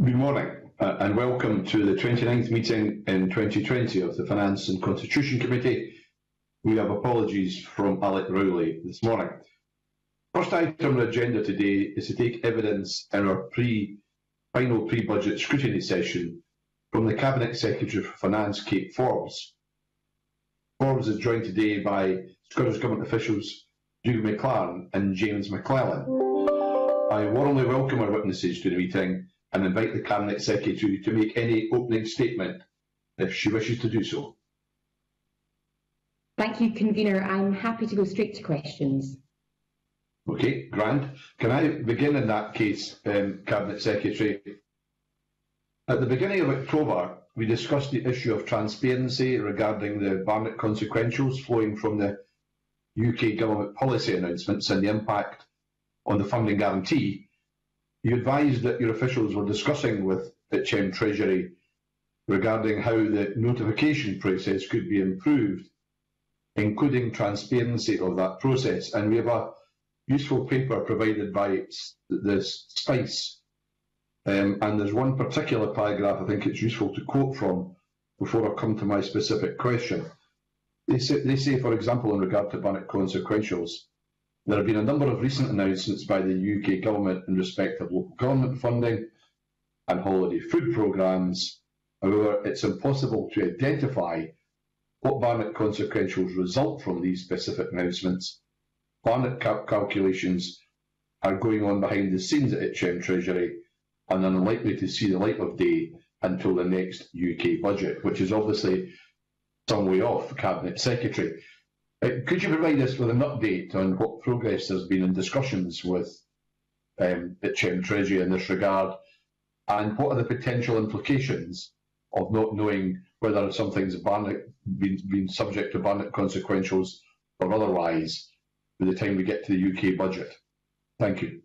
Good morning and welcome to the 29th meeting in 2020 of the Finance and Constitution Committee. We have apologies from Alec Rowley this morning. First item on the agenda today is to take evidence in our final pre-budget scrutiny session from the Cabinet Secretary for Finance, Kate Forbes. Forbes is joined today by Scottish Government officials Dougal McLaren and James McClellan. I warmly welcome our witnesses to the meeting and invite the Cabinet Secretary to make any opening statement if she wishes to do so. Thank you, Convener. I'm happy to go straight to questions. Okay, grand. Can I begin in that case, Cabinet Secretary? At the beginning of October, we discussed the issue of transparency regarding the Barnett consequentials flowing from the UK Government policy announcements and the impact on the funding guarantee. You advised that your officials were discussing with HM Treasury regarding how the notification process could be improved, including transparency of that process. And we have a useful paper provided by the SPICE. And there's one particular paragraph I think it's useful to quote from before I come to my specific question. They say, for example, in regard to Barnett consequentials, there have been a number of recent announcements by the UK Government in respect of local government funding and holiday food programmes. However, it's impossible to identify what Barnett consequentials result from these specific announcements. Barnett calculations are going on behind the scenes at HM Treasury and are unlikely to see the light of day until the next UK budget, which is obviously some way off, Cabinet Secretary. Could you provide us with an update on what progress there's been in discussions with HM Treasury in this regard, and what are the potential implications of not knowing whether something's been subject to Barnett consequentials or otherwise by the time we get to the UK budget? Thank you.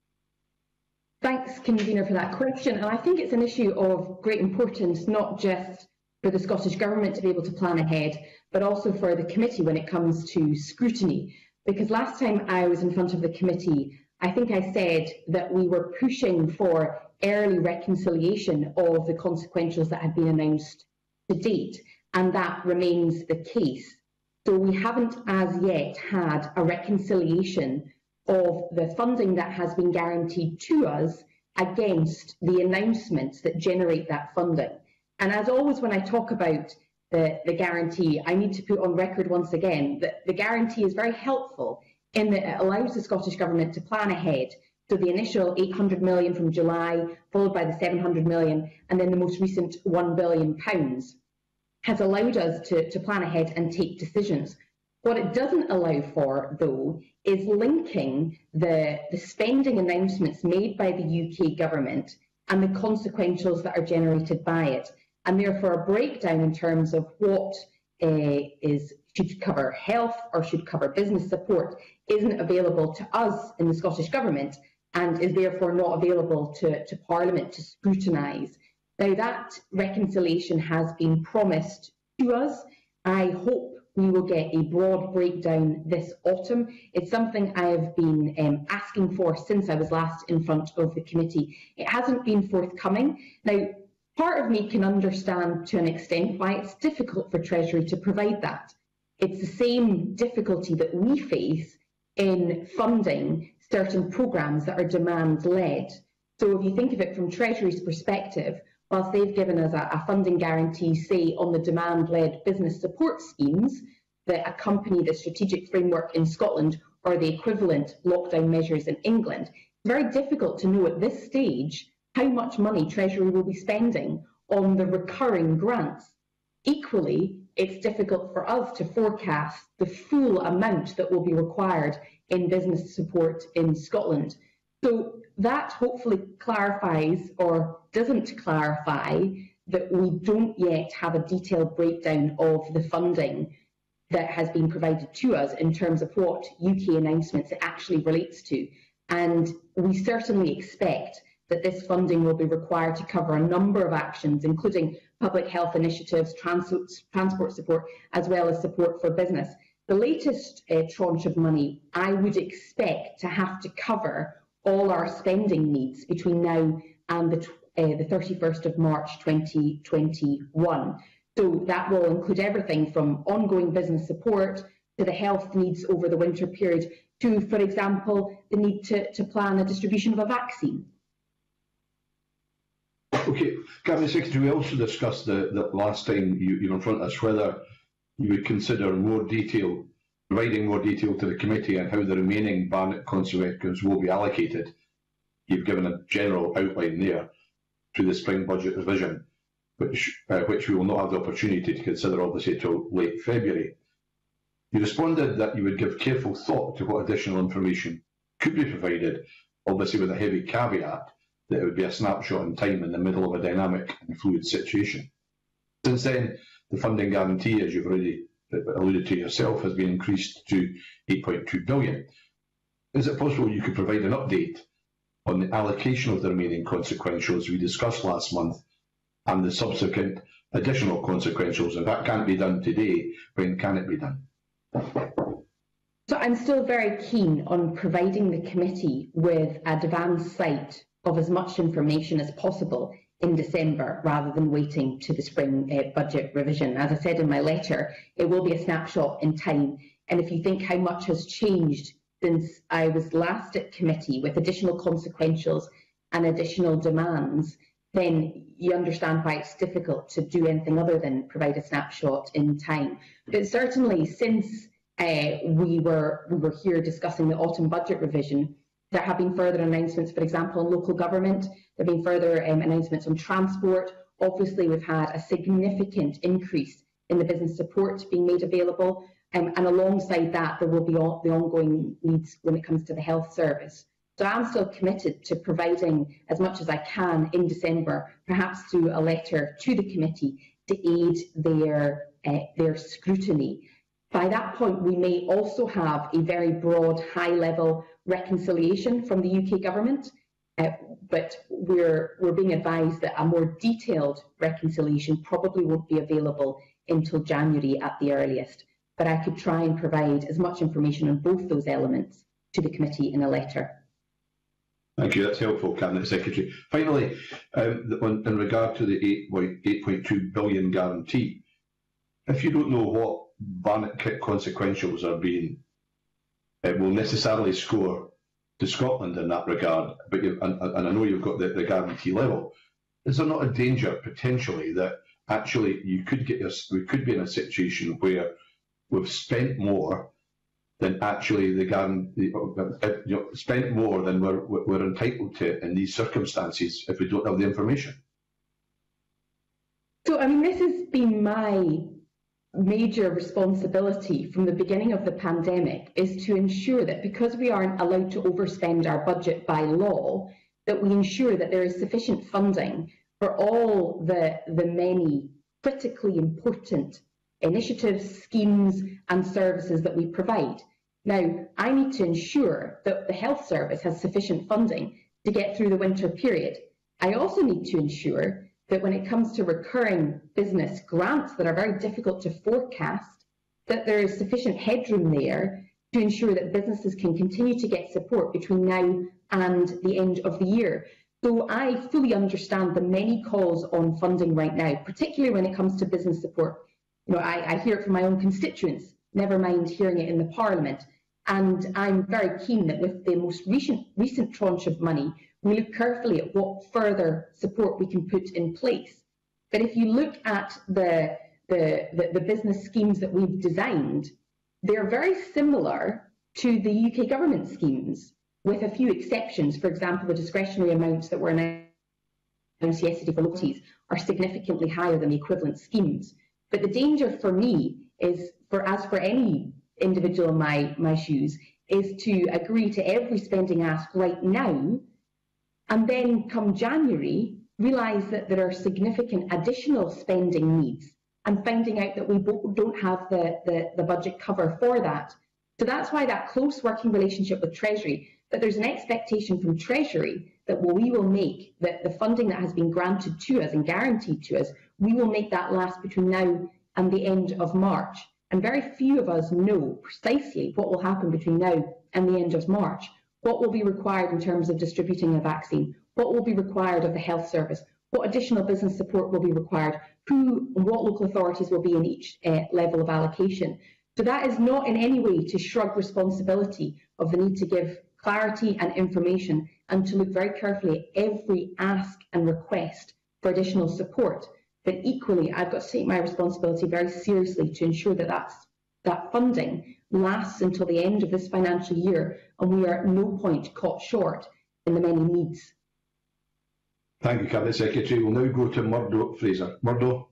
Thanks, Convener, for that question. And I think it's an issue of great importance, not just for the Scottish Government to be able to plan ahead, but also for the committee when it comes to scrutiny. Because last time I was in front of the committee, I think I said that we were pushing for early reconciliation of the consequentials that had been announced to date, and that remains the case. So we haven't as yet had a reconciliation of the funding that has been guaranteed to us against the announcements that generate that funding. And as always, when I talk about the guarantee, I need to put on record once again that the guarantee is very helpful in that it allows the Scottish Government to plan ahead. So the initial 800 million from July, followed by the 700 million, and then the most recent £1 billion has allowed us to plan ahead and take decisions. What it doesn't allow for, though, is linking the spending announcements made by the UK Government and the consequentials that are generated by it. And therefore a breakdown in terms of what should cover health or should cover business support isn't available to us in the Scottish Government and is therefore not available to Parliament to scrutinise. Now that reconciliation has been promised to us. I hope we will get a broad breakdown this autumn. It's something I have been asking for since I was last in front of the committee. It hasn't been forthcoming. Now, part of me can understand to an extent why it's difficult for Treasury to provide that. It's the same difficulty that we face in funding certain programmes that are demand-led. So if you think of it from Treasury's perspective, whilst they've given us a funding guarantee, say, on the demand-led business support schemes that accompany the strategic framework in Scotland or the equivalent lockdown measures in England, it's very difficult to know at this stage how much money Treasury will be spending on the recurring grants. Equally, it's difficult for us to forecast the full amount that will be required in business support in Scotland. So that hopefully clarifies, or doesn't clarify, that we don't yet have a detailed breakdown of the funding that has been provided to us in terms of what UK announcements it actually relates to. And we certainly expect that this funding will be required to cover a number of actions, including public health initiatives, transport support, as well as support for business. The latest tranche of money, I would expect to have to cover all our spending needs between now and the 31st of March 2021. So that will include everything from ongoing business support to the health needs over the winter period to, for example, the need to plan a distribution of a vaccine. Okay, Cabinet Secretary, we also discussed the last time you were in front of us whether you would consider more detail, providing more detail to the committee on how the remaining Barnett consequences will be allocated. You've given a general outline there through the spring budget revision, which we will not have the opportunity to consider obviously until late February. You responded that you would give careful thought to what additional information could be provided, obviously with a heavy caveat that it would be a snapshot in time in the middle of a dynamic and fluid situation. Since then, the funding guarantee, as you've already alluded to yourself, has been increased to 8.2 billion. Is it possible you could provide an update on the allocation of the remaining consequentials we discussed last month and the subsequent additional consequentials? If that can't be done today, when can it be done? So I'm still very keen on providing the committee with advance sight of as much information as possible in December rather than waiting to the spring budget revision. As I said in my letter, it will be a snapshot in time. And if you think how much has changed since I was last at committee with additional consequentials and additional demands, then you understand why it's difficult to do anything other than provide a snapshot in time. But certainly since we were here discussing the autumn budget revision, there have been further announcements, for example, on local government. There have been further announcements on transport. Obviously, we've had a significant increase in the business support being made available. And alongside that, there will be all the ongoing needs when it comes to the health service. So I'm still committed to providing as much as I can in December, perhaps through a letter to the committee to aid their scrutiny. By that point, we may also have a very broad, high-level reconciliation from the UK government, but we're being advised that a more detailed reconciliation probably won't be available until January at the earliest. But I could try and provide as much information on both those elements to the committee in a letter. Thank you, that's helpful, Cabinet Secretary. Finally, in regard to the 8.2 billion guarantee, if you don't know what Barnett consequentials are being, it will necessarily score to Scotland in that regard, but and I know you've got the guarantee level. Is there not a danger potentially that actually we could be in a situation where we've spent more than actually the guarantee, spent more than we're entitled to in these circumstances if we don't have the information? So, I mean, this has been my major responsibility from the beginning of the pandemic, is to ensure that because we aren't allowed to overspend our budget by law, that we ensure that there is sufficient funding for all the many critically important initiatives, schemes and services that we provide. Now, I need to ensure that the health service has sufficient funding to get through the winter period. I also need to ensure that when it comes to recurring business grants that are very difficult to forecast, that there is sufficient headroom there to ensure that businesses can continue to get support between now and the end of the year. So I fully understand the many calls on funding right now, particularly when it comes to business support. You know, I hear it from my own constituents, never mind hearing it in the Parliament. And I'm very keen that with the most recent tranche of money, we look carefully at what further support we can put in place. But if you look at the business schemes that we've designed, they're very similar to the UK government schemes, with a few exceptions. For example, the discretionary amounts that were announced yesterday for localities are significantly higher than the equivalent schemes. But the danger for me is, as for any individual in my shoes, is to agree to every spending ask right now, and then come January, realise that there are significant additional spending needs, and finding out that we don't have the budget cover for that. So that's why that close working relationship with Treasury, that there's an expectation from Treasury that we will make, that the funding that has been granted to us and guaranteed to us, we will make that last between now and the end of March. And very few of us know precisely what will happen between now and the end of March. What will be required in terms of distributing a vaccine? what will be required of the health service, what additional business support will be required, who and what local authorities will be in each level of allocation. So that is not in any way to shrug responsibility of the need to give clarity and information and to look very carefully at every ask and request for additional support. But equally, I've got to take my responsibility very seriously to ensure that that funding lasts until the end of this financial year and we are at no point caught short in the many needs. Thank you, Cabinet Secretary. We'll now go to Murdo Fraser. Murdo.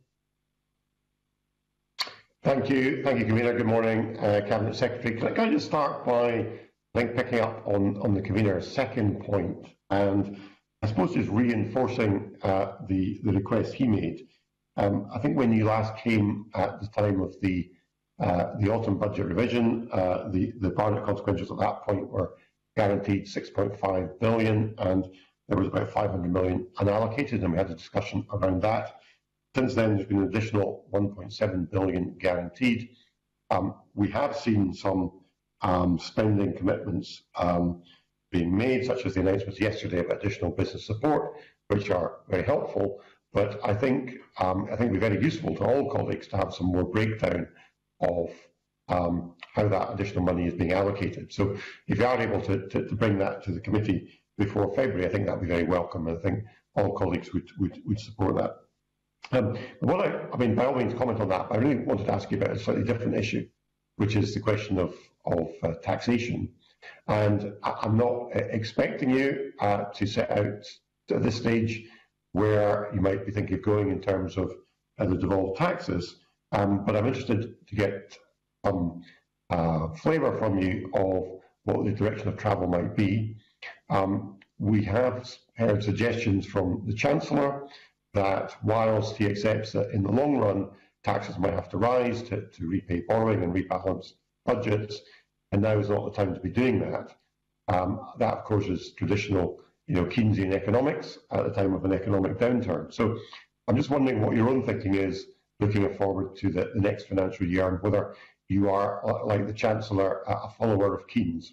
Thank you, Convener. Good morning, Cabinet Secretary. Can I just start by, picking up on the Convener's second point, and I suppose just reinforcing the request he made. I think when you last came at the time of the autumn budget revision, the Barnett consequentials at that point were guaranteed 6.5 billion, and there was about 500 million unallocated, and we had a discussion around that. Since then, there's been an additional 1.7 billion guaranteed. We have seen some spending commitments being made, such as the announcements yesterday about additional business support, which are very helpful. But I think it'd be very useful to all colleagues to have some more breakdown of how that additional money is being allocated. So if you are able to bring that to the committee before February, I think that would be very welcome, and I think all colleagues would support that. By all means, comment on that. But I really wanted to ask you about a slightly different issue, which is the question of taxation. And I'm not expecting you to set out at this stage where you might be thinking of going in terms of the devolved taxes, but I'm interested to get some flavour from you of what the direction of travel might be. We have heard suggestions from the Chancellor that whilst he accepts that in the long run taxes might have to rise to repay borrowing and rebalance budgets, and now is not the time to be doing that. That, of course, is traditional, Keynesian economics at the time of an economic downturn. So I'm just wondering what your own thinking is looking forward to the next financial year, and whether you are, like the Chancellor, a follower of Keynes.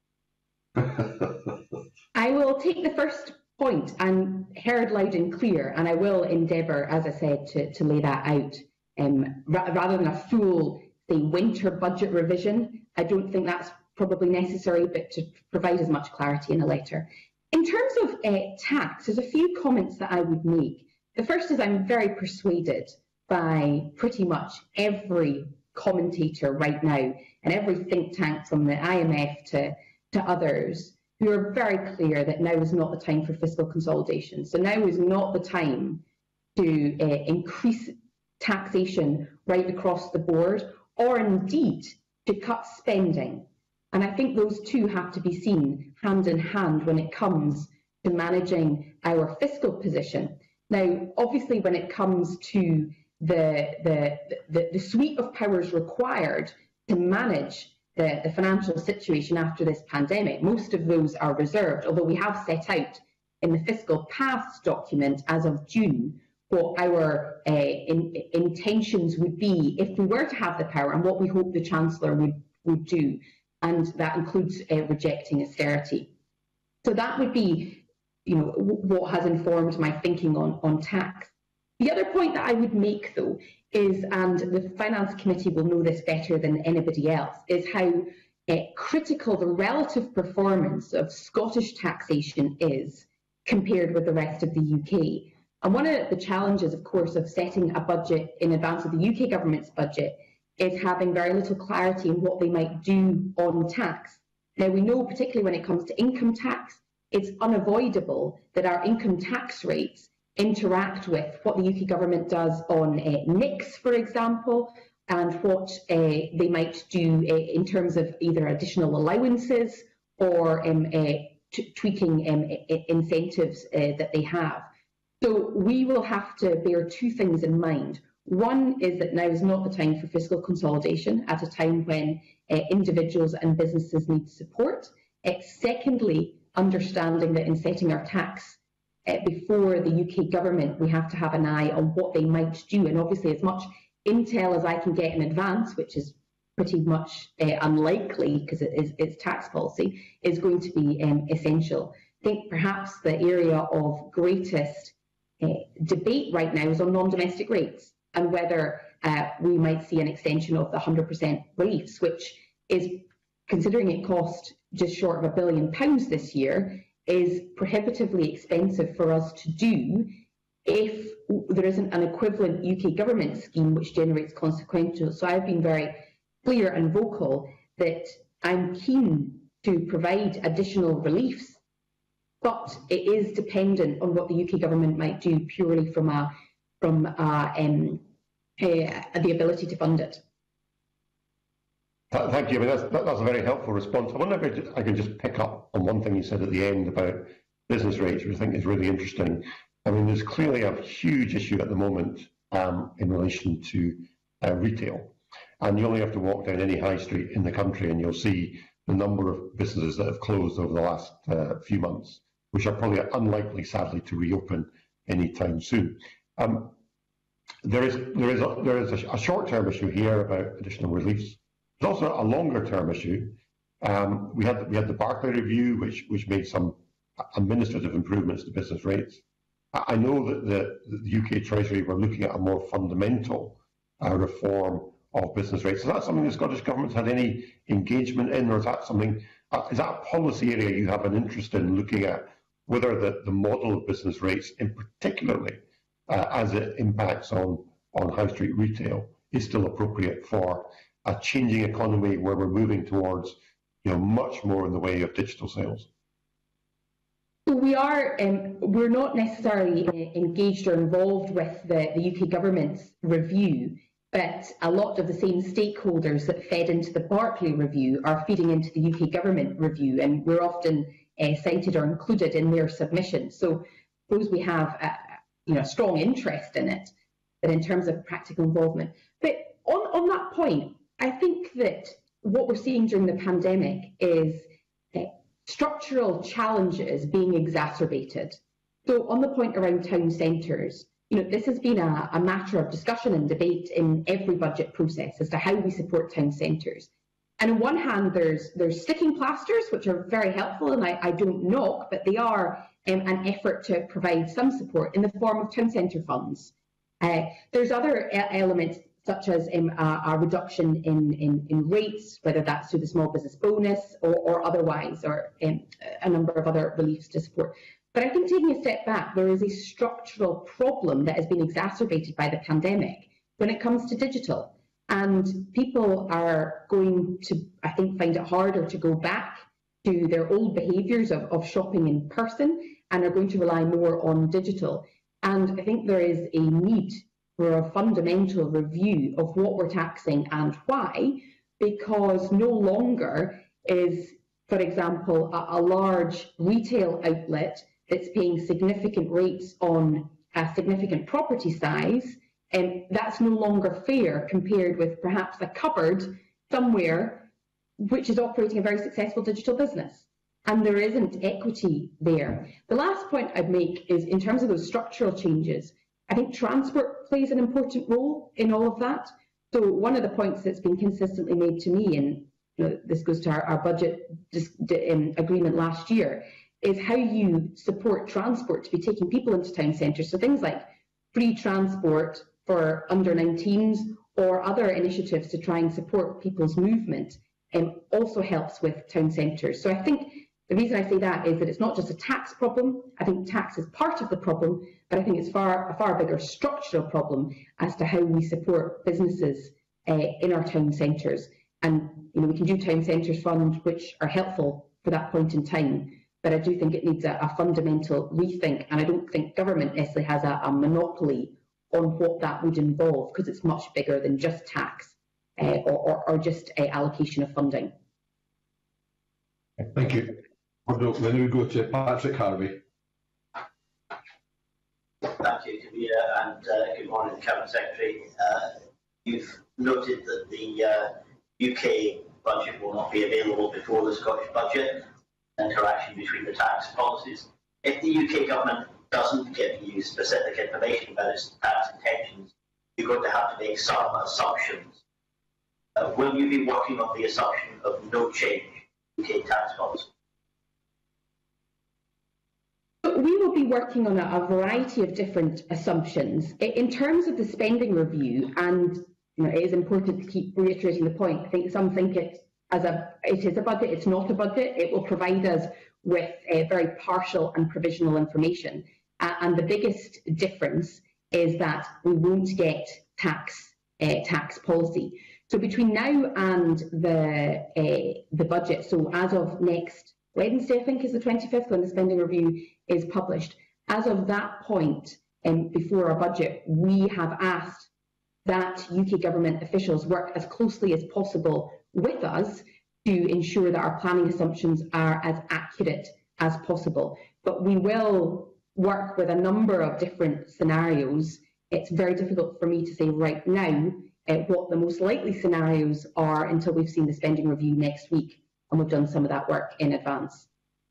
I will take the first point and heard loud and clear, and I will endeavour, as I said, to lay that out. Rather than a full, say, winter budget revision, I don't think that's probably necessary, but to provide as much clarity in a letter. In terms of tax, there's a few comments that I would make. The first is I'm very persuaded by pretty much every commentator right now and every think tank from the IMF to others who are very clear that now is not the time for fiscal consolidation. So now is not the time to increase taxation right across the board, or indeed to cut spending. And I think those two have to be seen hand in hand when it comes to managing our fiscal position. Now, obviously, when it comes to the suite of powers required to manage the financial situation after this pandemic, most of those are reserved, although we have set out in the fiscal paths document as of June what our intentions would be if we were to have the power, and what we hope the Chancellor would do, and that includes rejecting austerity. So that would be, what has informed my thinking on tax. The other point that I would make, though, is, and the Finance Committee will know this better than anybody else, is how critical the relative performance of Scottish taxation is compared with the rest of the UK. And one of the challenges, of course, of setting a budget in advance of the UK government's budget is having very little clarity on what they might do on tax. Now, we know, particularly when it comes to income tax, it's unavoidable that our income tax rates interact with what the UK government does on NICs, for example, and what they might do in terms of either additional allowances or tweaking incentives that they have. So we will have to bear two things in mind. One is that now is not the time for fiscal consolidation at a time when individuals and businesses need support. Secondly, understanding that in setting our tax before the UK government, we have to have an eye on what they might do. And obviously, as much intel as I can get in advance, which is pretty much unlikely because it's tax policy, is going to be essential. think perhaps the area of greatest debate right now is on non-domestic rates and whether we might see an extension of the 100% reliefs, which is, considering it cost just short of £1 billion this year, is prohibitively expensive for us to do if there isn't an equivalent UK government scheme which generates consequential. So I've been very clear and vocal that I'm keen to provide additional reliefs, but it is dependent on what the UK government might do purely from the ability to fund it. Thank you. I mean, that's a very helpful response. I wonder if I could just pick up on one thing you said at the end about business rates, which I think is really interesting. I mean, there's clearly a huge issue at the moment in relation to retail. And you only have to walk down any high street in the country and you'll see the number of businesses that have closed over the last few months, which are probably unlikely, sadly, to reopen anytime soon. There is a short-term issue here about additional reliefs. There's also a longer-term issue. We had the Barclay Review, which made some administrative improvements to business rates. I know that the UK Treasury were looking at a more fundamental reform of business rates. Is that something the Scottish Government's had any engagement in, or is that something? Is that a policy area you have an interest in looking at, whether the model of business rates, in particularly as it impacts on high street retail, is still appropriate for a changing economy where we're moving towards, much more in the way of digital sales? So we're not necessarily engaged or involved with the UK government's review, but a lot of the same stakeholders that fed into the Barclay Review are feeding into the UK government review, and we're often cited or included in their submissions. So I suppose we have a strong interest in it, but in terms of practical involvement. But on that point, I think that what we're seeing during the pandemic is structural challenges being exacerbated. So on the point around town centres, this has been a matter of discussion and debate in every budget process as to how we support town centres. And on one hand, there's sticking plasters, which are very helpful, and I don't knock, but they are an effort to provide some support in the form of town centre funds. There's other elements such as a reduction in rates, whether that's through the small business bonus or otherwise, or a number of other reliefs to support. But I think, taking a step back, there is a structural problem that has been exacerbated by the pandemic when it comes to digital. And people are going to, I think, find it harder to go back to their old behaviours of shopping in person, and are going to rely more on digital. And I think there is a need for a fundamental review of what we're taxing and why, because no longer is, for example, a large retail outlet that's paying significant rates on a significant property size, and that's no longer fair compared with perhaps a cupboard somewhere which is operating a very successful digital business. And there isn't equity there. The last point I'd make is, in terms of those structural changes, I think transport plays an important role in all of that. So one of the points that's been consistently made to me, and this goes to our budget agreement last year, is how you support transport to be taking people into town centres. So things like free transport for under 19s or other initiatives to try and support people's movement also helps with town centres. So I think the reason I say that is that it's not just a tax problem. I think tax is part of the problem, but I think it's a far bigger structural problem as to how we support businesses in our town centres. And we can do town centres fund, which are helpful for that point in time, but I do think it needs a fundamental rethink, and I don't think government necessarily has a monopoly on what that would involve, because it's much bigger than just tax or just allocation of funding. Thank you. Then we go to Patrick Harvey. Thank you, Camilla, and good morning, Cabinet Secretary. You've noted that the UK budget will not be available before the Scottish budget. Interaction between the tax policies. If the UK government doesn't give you specific information about its tax intentions, you're going to have to make some assumptions. Will you be working on the assumption of no change in UK tax policy? We will be working on a variety of different assumptions. In terms of the spending review, and it is important to keep reiterating the point, I think some think it is a budget, it's not a budget. It will provide us with very partial and provisional information. And the biggest difference is that we won't get tax policy. So between now and the budget, so as of next Wednesday, I think is the 25th, when the spending review is published, as of that point, before our budget, we have asked that UK government officials work as closely as possible with us to ensure that our planning assumptions are as accurate as possible. But we will work with a number of different scenarios. It's very difficult for me to say right now what the most likely scenarios are until we've seen the spending review next week, and we've done some of that work in advance.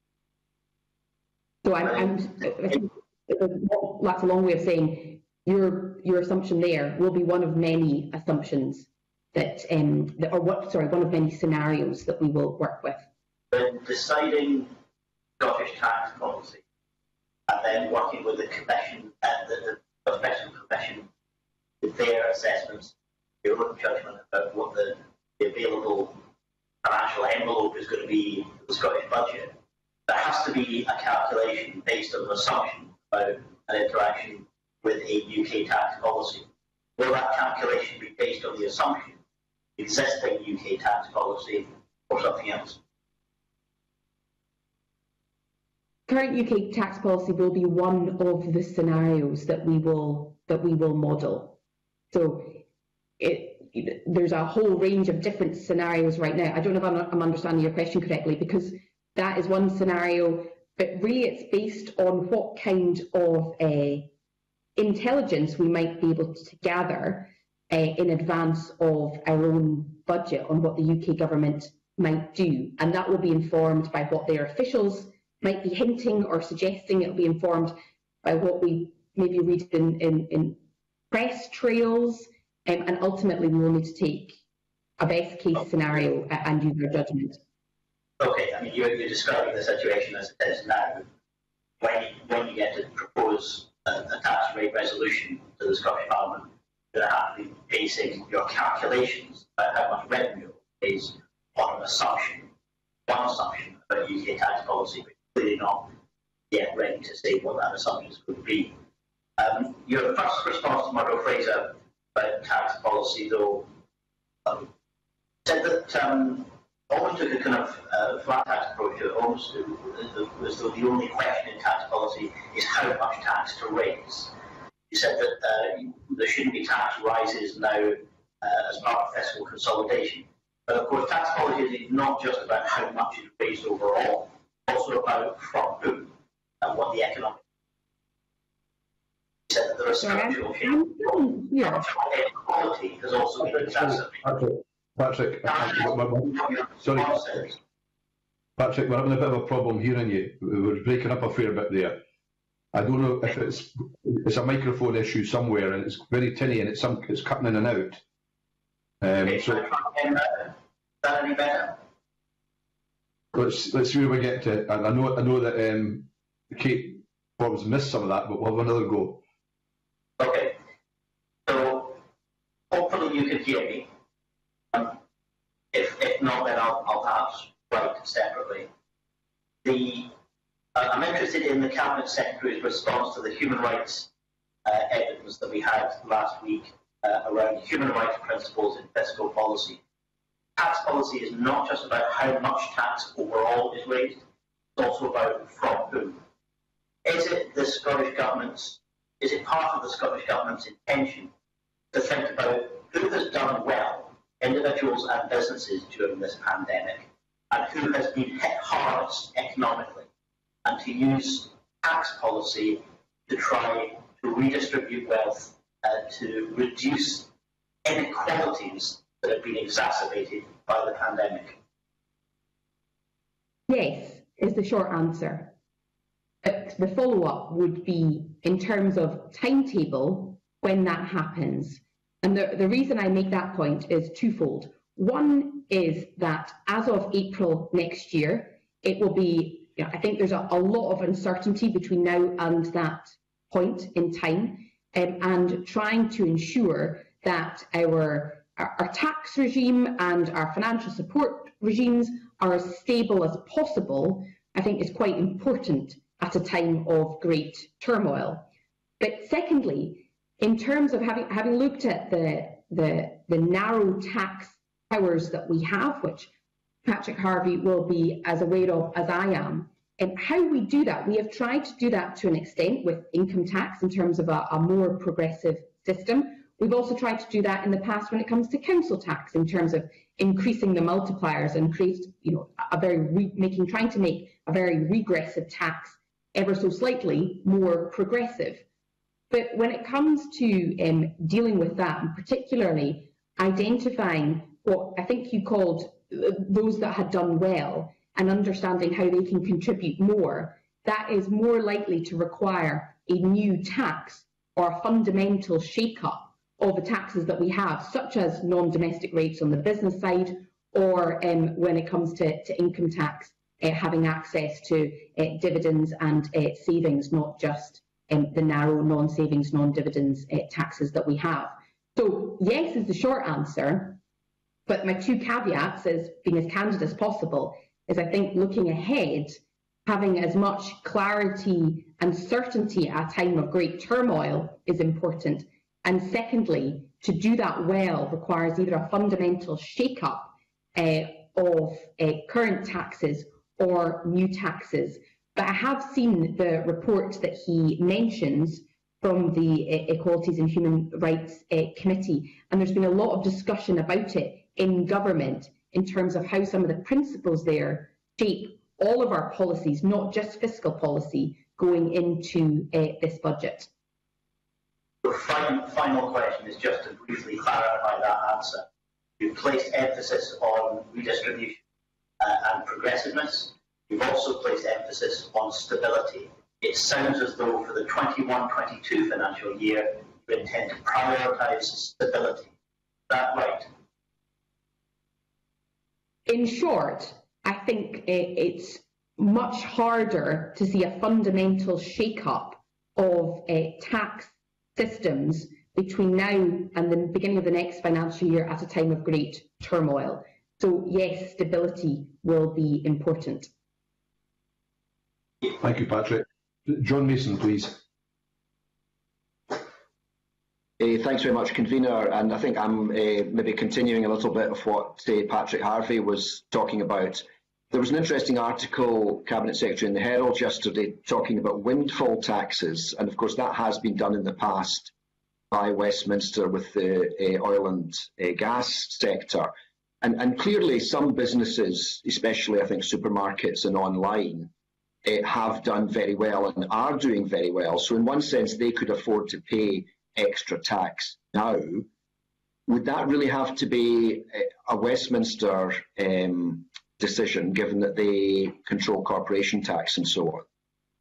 So that's a long way of saying your assumption there will be one of many assumptions that, one of many scenarios that we will work with. When deciding Scottish tax policy, and then working with the Commission, the Special Commission, with their assessments, your own judgment about what the available financial envelope is going to be for the Scottish budget, there has to be a calculation based on an assumption about an interaction with a UK tax policy. Will that calculation be based on the assumption of existing UK tax policy or something else? Current UK tax policy will be one of the scenarios that we will model. So there's a whole range of different scenarios right now. I don't know if I'm understanding your question correctly, because that is one scenario, but really it's based on what kind of intelligence we might be able to gather in advance of our own budget on what the UK government might do. And that will be informed by what their officials might be hinting or suggesting. It will be informed by what we maybe read in press trails, and ultimately we will need to take a best case scenario and use our judgment. Okay, I mean, you're describing the situation as it is now. When you get to propose a tax rate resolution to the Scottish Parliament, you're going to have to be basing your calculations about how much revenue is on an assumption, one assumption about UK tax policy, but clearly not yet ready to say what that assumption could be. Your first response to Murdo Fraser about tax policy, though, said that almost took a kind of flat tax approach, almost as though the only question in tax policy is how much tax to raise. He said that there shouldn't be tax rises now as part of fiscal consolidation. But of course, tax policy is not just about how much is raised overall, it's also about from whom and what the economic. He said that there are structural changes. Inequality has also been exacerbated. Patrick, sorry. Patrick, we're having a bit of a problem hearing you. We're breaking up a fair bit there. I don't know if it's a microphone issue somewhere, and it's very tinny, and it's cutting in and out. Okay, so is that any better? Let's see where we get to. And I know that Kate Forbes missed some of that, but we'll have another go. Okay. So hopefully you can hear me. If not, then I'll perhaps write separately. I'm interested in the Cabinet Secretary's response to the human rights evidence that we had last week around human rights principles in fiscal policy. Tax policy is not just about how much tax overall is raised, it's also about from whom. Is it part of the Scottish Government's intention to think about who has done well, individuals and businesses, during this pandemic, and who has been hit hardest economically, and to use tax policy to try to redistribute wealth, to reduce inequalities that have been exacerbated by the pandemic? Yes, is the short answer. The follow-up would be in terms of timetable when that happens. And the reason I make that point is twofold. One is that as of April next year, it will be I think there's a lot of uncertainty between now and that point in time, and trying to ensure that our tax regime and our financial support regimes are as stable as possible, I think is quite important at a time of great turmoil. But secondly, in terms of having looked at the narrow tax powers that we have, which Patrick Harvie will be as aware of as I am, and how we do that, we have tried to do that to an extent with income tax in terms of a more progressive system. We've also tried to do that in the past when it comes to council tax in terms of increasing the multipliers and create, trying to make a very regressive tax ever so slightly more progressive. But when it comes to dealing with that, and particularly identifying what I think you called those that had done well and understanding how they can contribute more, that is more likely to require a new tax or a fundamental shake-up of the taxes that we have, such as non-domestic rates on the business side, or when it comes to income tax, having access to dividends and savings, not just the narrow non-savings, non-dividends taxes that we have. So yes is the short answer, but my two caveats, as being as candid as possible, is I think looking ahead, having as much clarity and certainty at a time of great turmoil is important. And secondly, to do that well requires either a fundamental shake-up of current taxes or new taxes. But I have seen the report that he mentions from the Equalities and Human Rights Committee, and there's been a lot of discussion about it in government in terms of how some of the principles there shape all of our policies, not just fiscal policy, going into this budget. The final question is just to briefly clarify that answer. You've placed emphasis on redistribution and progressiveness. You've also placed emphasis on stability. It sounds as though for the 21-22 financial year, you intend to prioritise stability. Is that right? In short, I think it's much harder to see a fundamental shake-up of tax systems between now and the beginning of the next financial year at a time of great turmoil. So yes, stability will be important. Thank you, Patrick. John Mason, please. Thanks very much, Convener. And I think I'm maybe continuing a little bit of what Patrick Harvie was talking about. There was an interesting article, Cabinet Secretary, in the Herald yesterday talking about windfall taxes. And of course, that has been done in the past by Westminster with the oil and gas sector. And clearly some businesses, especially I think supermarkets and online, have done very well and are doing very well. So in one sense, they could afford to pay extra tax now. Would that really have to be a Westminster decision, given that they control corporation tax and so on?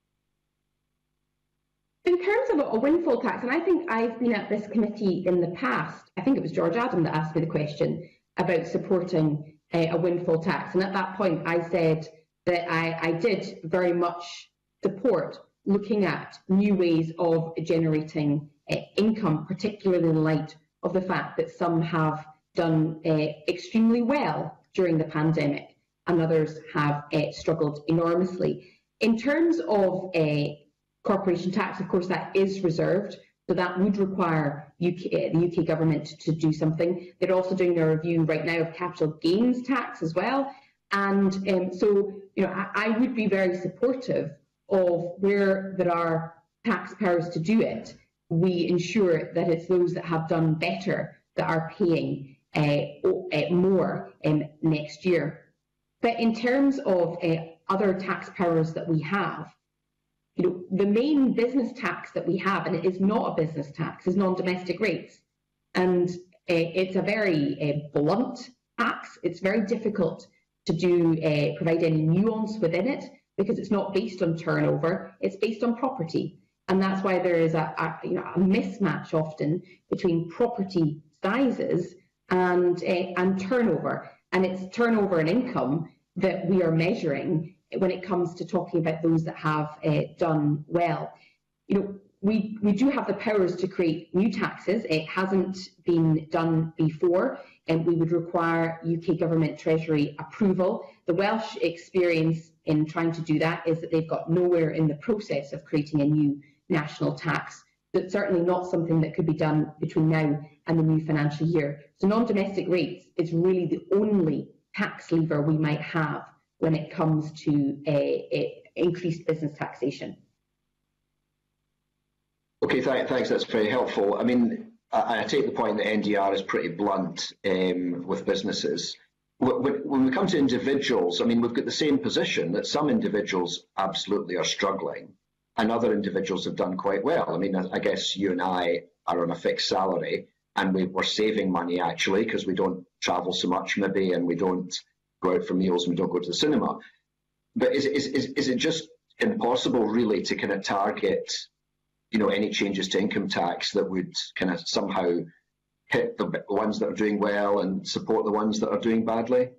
In terms of a windfall tax, and I think I've been at this committee in the past, I think it was George Adam that asked me the question about supporting a windfall tax. And at that point, I said that I did very much support looking at new ways of generating income, particularly in light of the fact that some have done extremely well during the pandemic and others have struggled enormously. In terms of corporation tax, of course, that is reserved, so that would require the UK government to do something. They're also doing their review right now of capital gains tax as well. And so, I would be very supportive of where there are tax powers to do it. We ensure that it's those that have done better that are paying more next year. But in terms of other tax powers that we have, the main business tax that we have, and it is not a business tax, is non-domestic rates. And it's a very blunt tax. It's very difficult to provide any nuance within it because it's not based on turnover, it's based on property. And that's why there is a mismatch often between property sizes and turnover. And it's turnover and income that we are measuring when it comes to talking about those that have done well. We do have the powers to create new taxes. It hasn't been done before, and we would require UK Government Treasury approval. The Welsh experience in trying to do that is that they've got nowhere in the process of creating a new national tax. That's certainly not something that could be done between now and the new financial year. So non-domestic rates is really the only tax lever we might have when it comes to increased business taxation. Okay, thanks. That's very helpful. I mean, I take the point that NDR is pretty blunt with businesses. When we come to individuals, I mean, we've got the same position that some individuals absolutely are struggling and other individuals have done quite well. I mean, I guess you and I are on a fixed salary and we're saving money actually because we don't travel so much maybe and we don't go out for meals and we don't go to the cinema. But is it just impossible really to kind of target any changes to income tax that would kind of somehow hit the ones that are doing well and support the ones that are doing badly?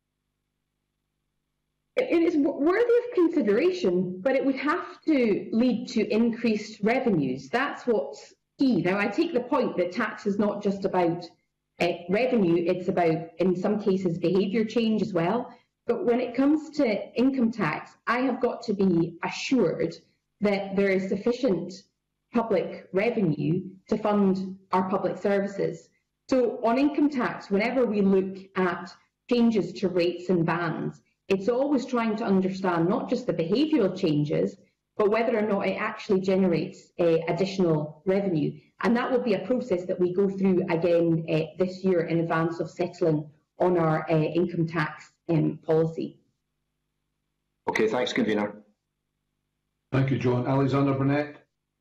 It is worthy of consideration, but it would have to lead to increased revenues. That's what's key. Now, I take the point that tax is not just about revenue, it's about, in some cases, behaviour change as well. But when it comes to income tax, I have got to be assured that there is sufficient public revenue to fund our public services. So on income tax, whenever we look at changes to rates and bands, it's always trying to understand not just the behavioural changes, but whether or not it actually generates additional revenue. And that will be a process that we go through again this year in advance of settling on our income tax policy. Okay, thanks, Convener. Thank you, John. Alexander Burnett.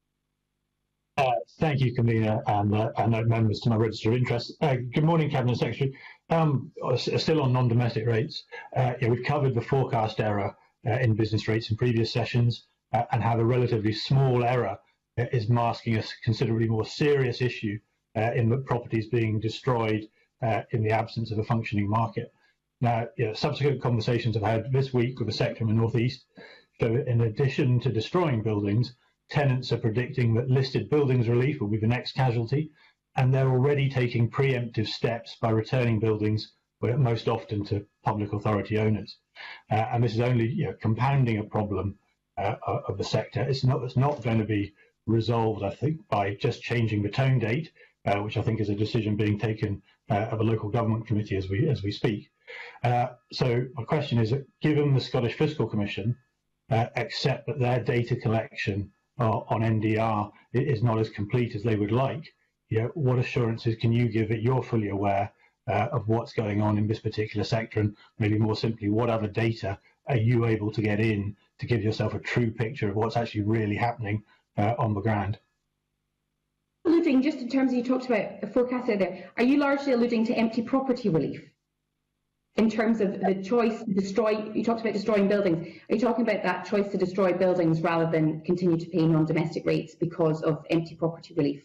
Thank you, Convener, and note members to my register of interest. Good morning, Cabinet Secretary. Still on non-domestic rates, we've covered the forecast error in business rates in previous sessions, and how a relatively small error is masking a considerably more serious issue in the properties being destroyed in the absence of a functioning market. Now, subsequent conversations I've had this week with the sector in the North East show that in addition to destroying buildings, tenants are predicting that listed buildings relief will be the next casualty, and they're already taking preemptive steps by returning buildings, most often to public authority owners. And this is only compounding a problem of the sector. It's not going to be resolved, I think, by just changing the tone date, which I think is a decision being taken of a local government committee as we speak. So my question is, given the Scottish Fiscal Commission accept that their data collection on NDR is not as complete as they would like, what assurances can you give that you're fully aware of what's going on in this particular sector, and maybe more simply, what other data are you able to get in to give yourself a true picture of what's actually really happening on the ground? Alluding, just in terms of, you talked about a forecast out there, are you largely alluding to empty property relief? In terms of the choice to destroy, you talked about destroying buildings. Are you talking about that choice to destroy buildings rather than continue to pay non-domestic rates because of empty property relief?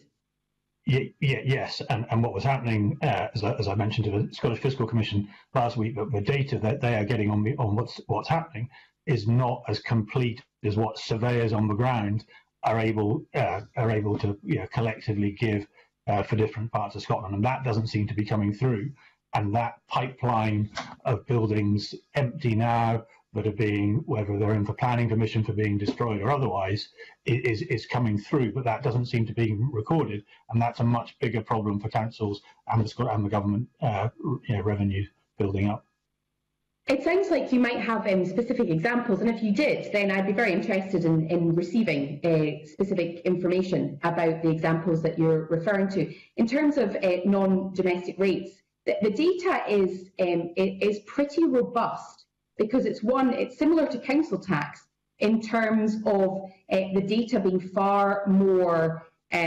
Yes, and what was happening, as I mentioned to the Scottish Fiscal Commission last week, that the data that they are getting on what's happening is not as complete as what surveyors on the ground are able to collectively give for different parts of Scotland, and that doesn't seem to be coming through. And that pipeline of buildings empty now that are being, whether they're in for planning permission for being destroyed or otherwise, is coming through, but that doesn't seem to be recorded, and that's a much bigger problem for councils and the government revenue building up. It sounds like you might have specific examples, and if you did, then I'd be very interested in receiving specific information about the examples that you're referring to. In terms of non-domestic rates, the data is pretty robust because it's similar to council tax in terms of the data being far more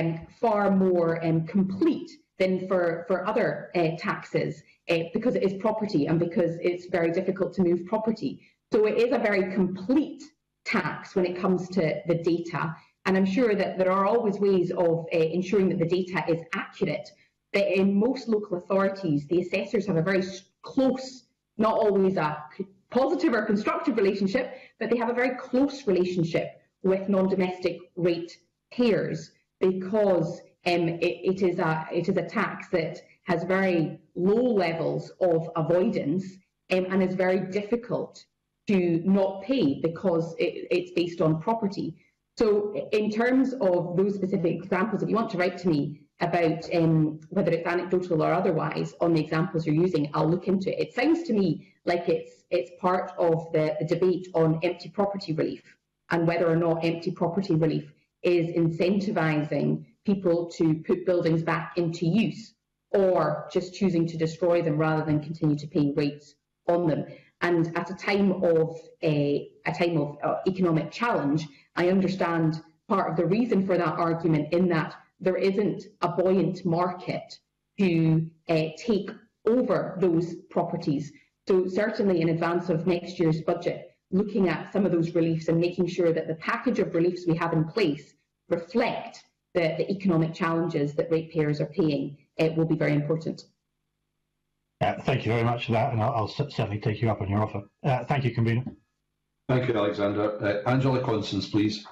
complete than for other taxes because it is property and because it's very difficult to move property. So it is a very complete tax when it comes to the data, and I'm sure that there are always ways of ensuring that the data is accurate. That in most local authorities, the assessors have a very close, not always a positive or constructive relationship, but they have a very close relationship with non-domestic rate payers because it is a tax that has very low levels of avoidance and is very difficult to not pay because it's based on property. So in terms of those specific examples, if you want to write to me about whether it's anecdotal or otherwise on the examples you're using, I'll look into it. It sounds to me like it's part of the debate on empty property relief and whether or not empty property relief is incentivising people to put buildings back into use or just choosing to destroy them rather than continue to pay rates on them. And at a time of economic challenge, I understand part of the reason for that argument in that there isn't a buoyant market to take over those properties. So certainly in advance of next year's budget, looking at some of those reliefs and making sure that the package of reliefs we have in place reflect the economic challenges that ratepayers are paying will be very important. Thank you very much for that, and I'll certainly take you up on your offer. Thank you, Convener. Thank you, Alexander. Angela Constance, please.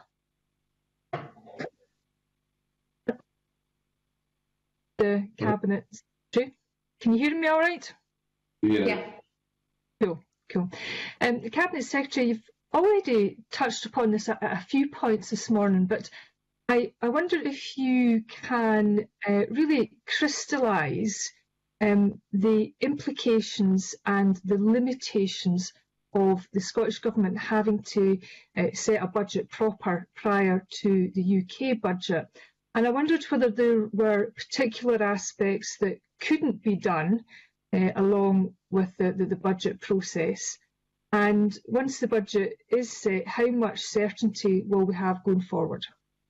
The Cabinet Secretary. Can you hear me all right? Yeah. Cool. The Cabinet Secretary, you've already touched upon this at a few points this morning, but I wonder if you can really crystallise the implications and the limitations of the Scottish Government having to set a budget proper prior to the UK budget. And I wondered whether there were particular aspects that couldn't be done along with the budget process. And once the budget is set, how much certainty will we have going forward?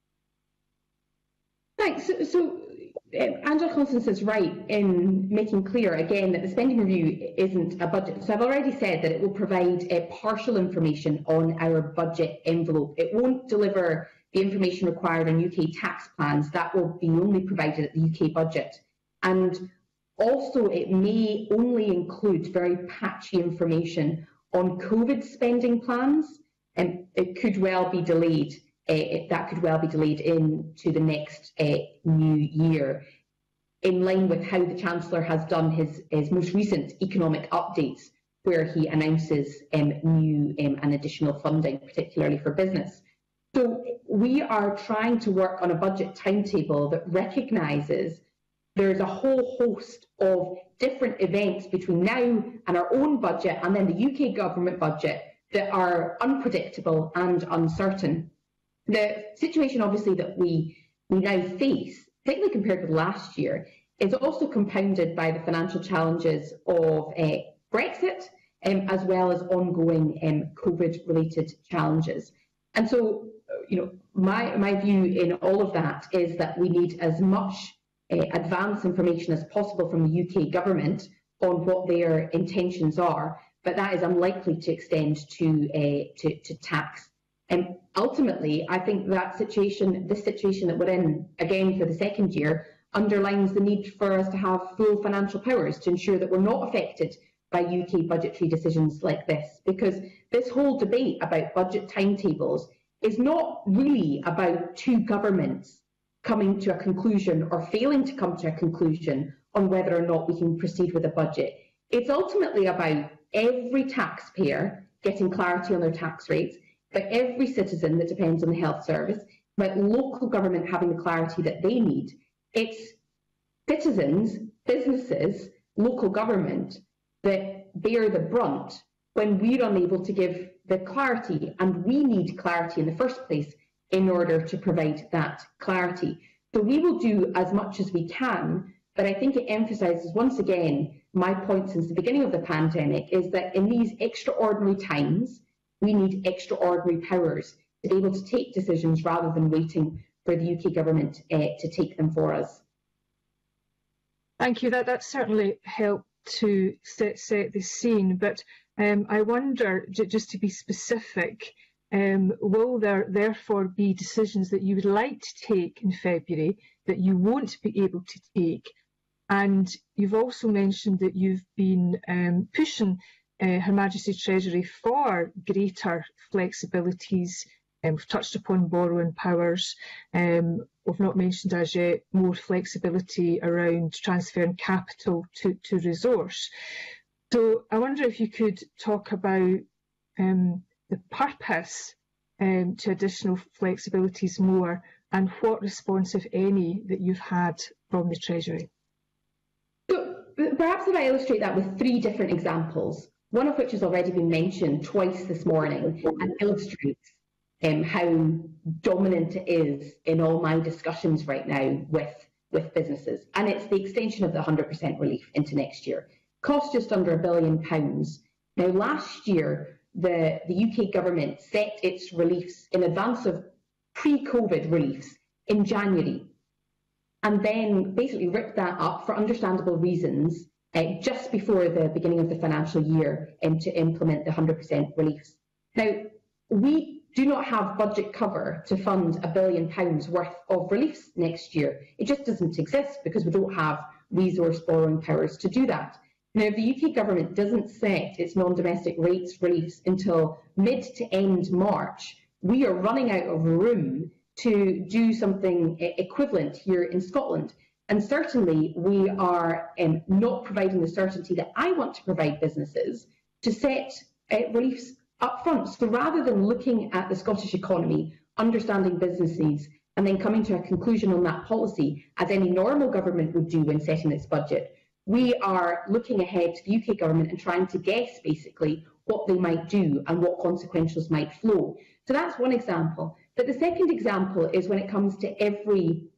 Thanks. So Angela Constance is right in making clear again that the spending review isn't a budget. So I've already said that it will provide partial information on our budget envelope. It won't deliver the information required on UK tax plans. That will be only provided at the UK budget. And also it may only include very patchy information on COVID spending plans, and it could well be delayed. That could well be delayed into the next new year, in line with how the Chancellor has done his most recent economic updates, where he announces new and additional funding, particularly for business. So we are trying to work on a budget timetable that recognises there's a whole host of different events between now and our own budget and then the UK government budget that are unpredictable and uncertain. The situation, obviously, that we now face, particularly compared with last year, is also compounded by the financial challenges of Brexit, as well as ongoing COVID-related challenges. And so, my view in all of that is that we need as much advance information as possible from the UK government on what their intentions are, but that is unlikely to extend to tax. Ultimately, I think that this situation that we're in, again for the second year, underlines the need for us to have full financial powers to ensure that we're not affected by UK budgetary decisions like this. Because this whole debate about budget timetables is not really about two governments coming to a conclusion or failing to come to a conclusion on whether or not we can proceed with a budget. It's ultimately about every taxpayer getting clarity on their tax rates, but every citizen that depends on the health service, about local government having the clarity that they need. It's citizens, businesses, local government that bear the brunt when we're unable to give the clarity, and we need clarity in the first place in order to provide that clarity. So we will do as much as we can, but I think it emphasises once again my point since the beginning of the pandemic is that in these extraordinary times, we need extraordinary powers to be able to take decisions rather than waiting for the UK government to take them for us. Thank you. That certainly helped to set the scene. But I wonder, just to be specific, will there therefore be decisions that you would like to take in February that you won't be able to take? And you've also mentioned that you've been pushing Her Majesty's Treasury for greater flexibilities. We've touched upon borrowing powers. We've not mentioned as yet more flexibility around transferring capital to resource. So I wonder if you could talk about the purpose to additional flexibilities more, and what response, if any, that you've had from the Treasury. So perhaps if I illustrate that with 3 different examples, one of which has already been mentioned twice this morning and illustrates how dominant it is in all my discussions right now with businesses. And it's the extension of the 100% relief into next year. Cost just under £1 billion. Now, last year, the UK government set its reliefs in advance of pre-COVID reliefs in January, and then basically ripped that up for understandable reasons just before the beginning of the financial year to implement the 100% reliefs. Now, we do not have budget cover to fund £1 billion worth of reliefs next year. It just doesn't exist because we don't have resource borrowing powers to do that. Now, if the UK government doesn't set its non-domestic rates reliefs until mid to end March, we are running out of room to do something equivalent here in Scotland. And certainly we are not providing the certainty that I want to provide businesses to set reliefs up front. So rather than looking at the Scottish economy, understanding business needs, and then coming to a conclusion on that policy, as any normal government would do when setting its budget, we are looking ahead to the UK government and trying to guess basically what they might do and what consequentials might flow. So that's one example. But the second example is when it comes to every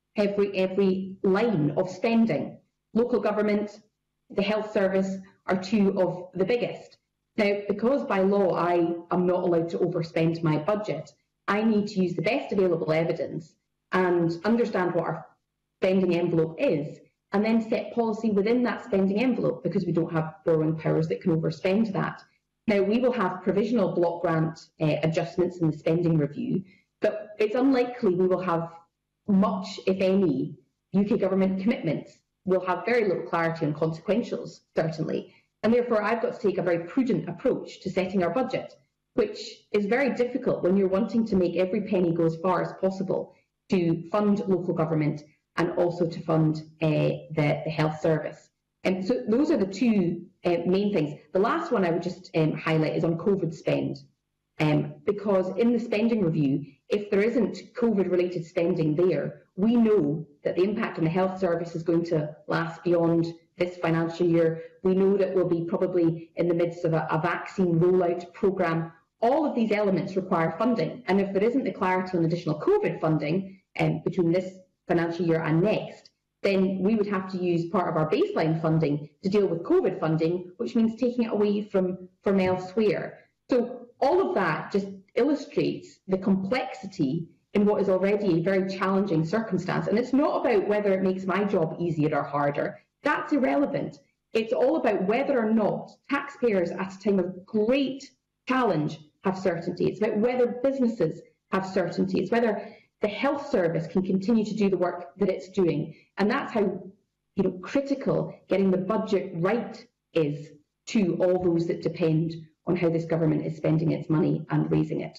line of spending. Local government, the health service are 2 of the biggest. Now, because by law I am not allowed to overspend my budget, I need to use the best available evidence and understand what our spending envelope is, and then set policy within that spending envelope, because we don't have borrowing powers that can overspend that. Now, we will have provisional block grant adjustments in the spending review, but it's unlikely we will have much, if any, UK government commitments. We'll have very little clarity on consequentials, certainly. And therefore, I've got to take a very prudent approach to setting our budget, which is very difficult when you're wanting to make every penny go as far as possible to fund local government and also to fund the health service. And so those are the 2 main things. The last one I would just highlight is on COVID spend, because in the spending review, if there isn't COVID-related spending there, we know that the impact on the health service is going to last beyond this financial year. We know that we'll be probably in the midst of a vaccine rollout programme. All of these elements require funding, and if there isn't the clarity on additional COVID funding between this financial year and next, then we would have to use part of our baseline funding to deal with COVID funding, which means taking it away from elsewhere. So all of that just illustrates the complexity in what is already a very challenging circumstance. And it's not about whether it makes my job easier or harder. That's irrelevant. It's all about whether or not taxpayers at a time of great challenge have certainty. It's about whether businesses have certainty. It's whether the health service can continue to do the work that it's doing. And that's how critical getting the budget right is to all those that depend on how this government is spending its money and raising it.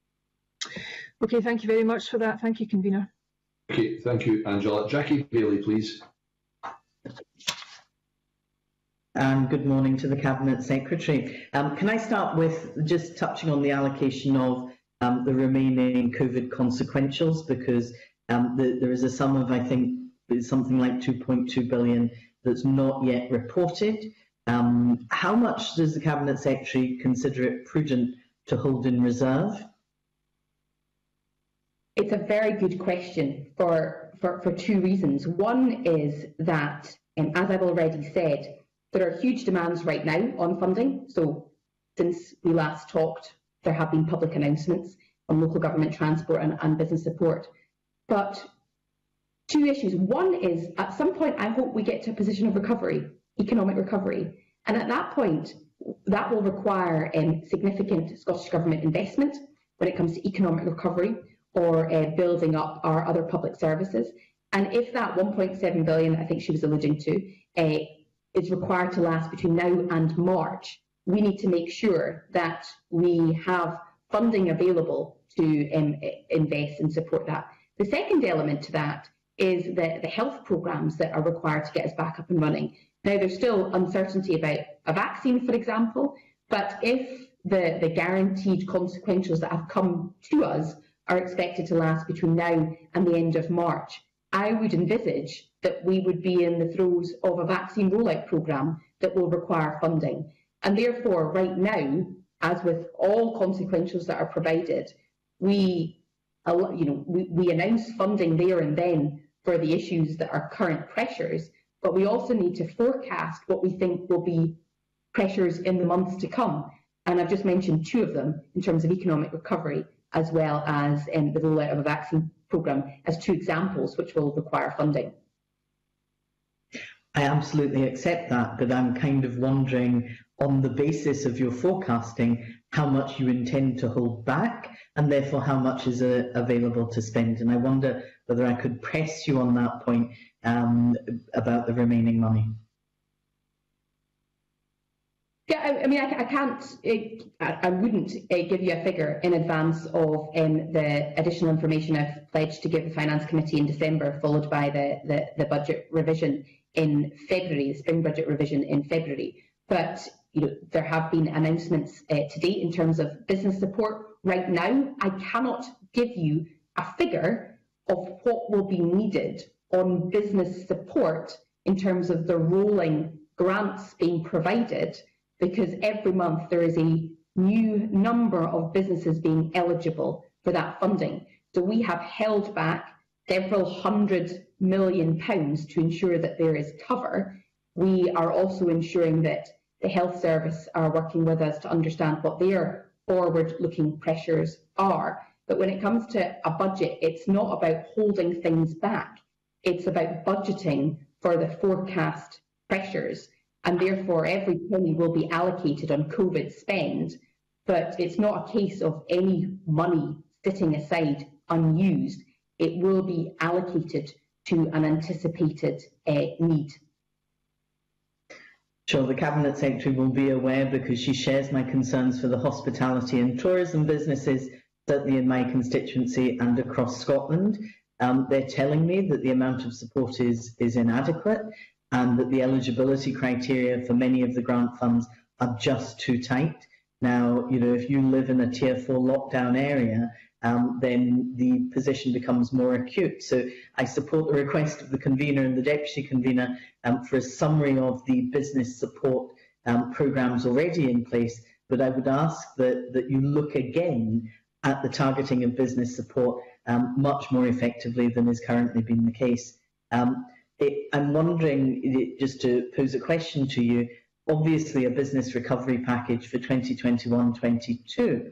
Okay, thank you very much for that. Thank you, Convener. Okay, thank you, Angela. Jackie Bailey, please. Good morning to the Cabinet Secretary. Can I start with just touching on the allocation of the remaining COVID consequentials, because there is a sum of, I think, something like 2.2 billion that's not yet reported. How much does the Cabinet Secretary consider it prudent to hold in reserve? It's a very good question for 2 reasons. One is that, as I've already said, there are huge demands right now on funding. So since we last talked, there have been public announcements on local government transport and business support. But 2 issues. One is, at some point, I hope we get to a position of recovery, economic recovery. And at that point, that will require significant Scottish Government investment when it comes to economic recovery or building up our other public services. And if that 1.7 billion, I think she was alluding to, is required to last between now and March, we need to make sure that we have funding available to invest and support that. The second element to that is the health programmes that are required to get us back up and running. Now, there's still uncertainty about a vaccine, for example, but if the guaranteed consequentials that have come to us are expected to last between now and the end of March, I would envisage that we would be in the throes of a vaccine rollout programme that will require funding. And therefore, right now, as with all consequentials that are provided, we announce funding there and then for the issues that are current pressures, but we also need to forecast what we think will be pressures in the months to come. And I've just mentioned two of them in terms of economic recovery, as well as the rollout of a vaccine programme, as two examples which will require funding. I absolutely accept that, but I'm kind of wondering, on the basis of your forecasting, how much you intend to hold back, and therefore how much is available to spend. And I wonder whether I could press you on that point about the remaining money. Yeah, I mean, I can't, I wouldn't give you a figure in advance of the additional information I've pledged to give the Finance Committee in December, followed by the budget revision in February, the spring budget revision in February. But there have been announcements to date in terms of business support. Right now, I cannot give you a figure of what will be needed on business support in terms of the rolling grants being provided, because every month there is a new number of businesses being eligible for that funding. So we have held back several £100 million to ensure that there is cover. We are also ensuring that the Health Service are working with us to understand what their forward-looking pressures are. But when it comes to a budget, it's not about holding things back. It's about budgeting for the forecast pressures. And therefore, every penny will be allocated on COVID spend, but it's not a case of any money sitting aside unused. It will be allocated to an anticipated need. Sure, the Cabinet Secretary will be aware, because she shares my concerns for the hospitality and tourism businesses, certainly in my constituency and across Scotland. They're telling me that the amount of support is inadequate, and that the eligibility criteria for many of the grant funds are just too tight. Now, if you live in a Tier 4 lockdown area, then the position becomes more acute. So I support the request of the convener and the deputy convener for a summary of the business support programmes already in place, but I would ask that you look again at the targeting of business support much more effectively than is currently being the case. I'm wondering, just to pose a question to you, obviously a business recovery package for 2021-22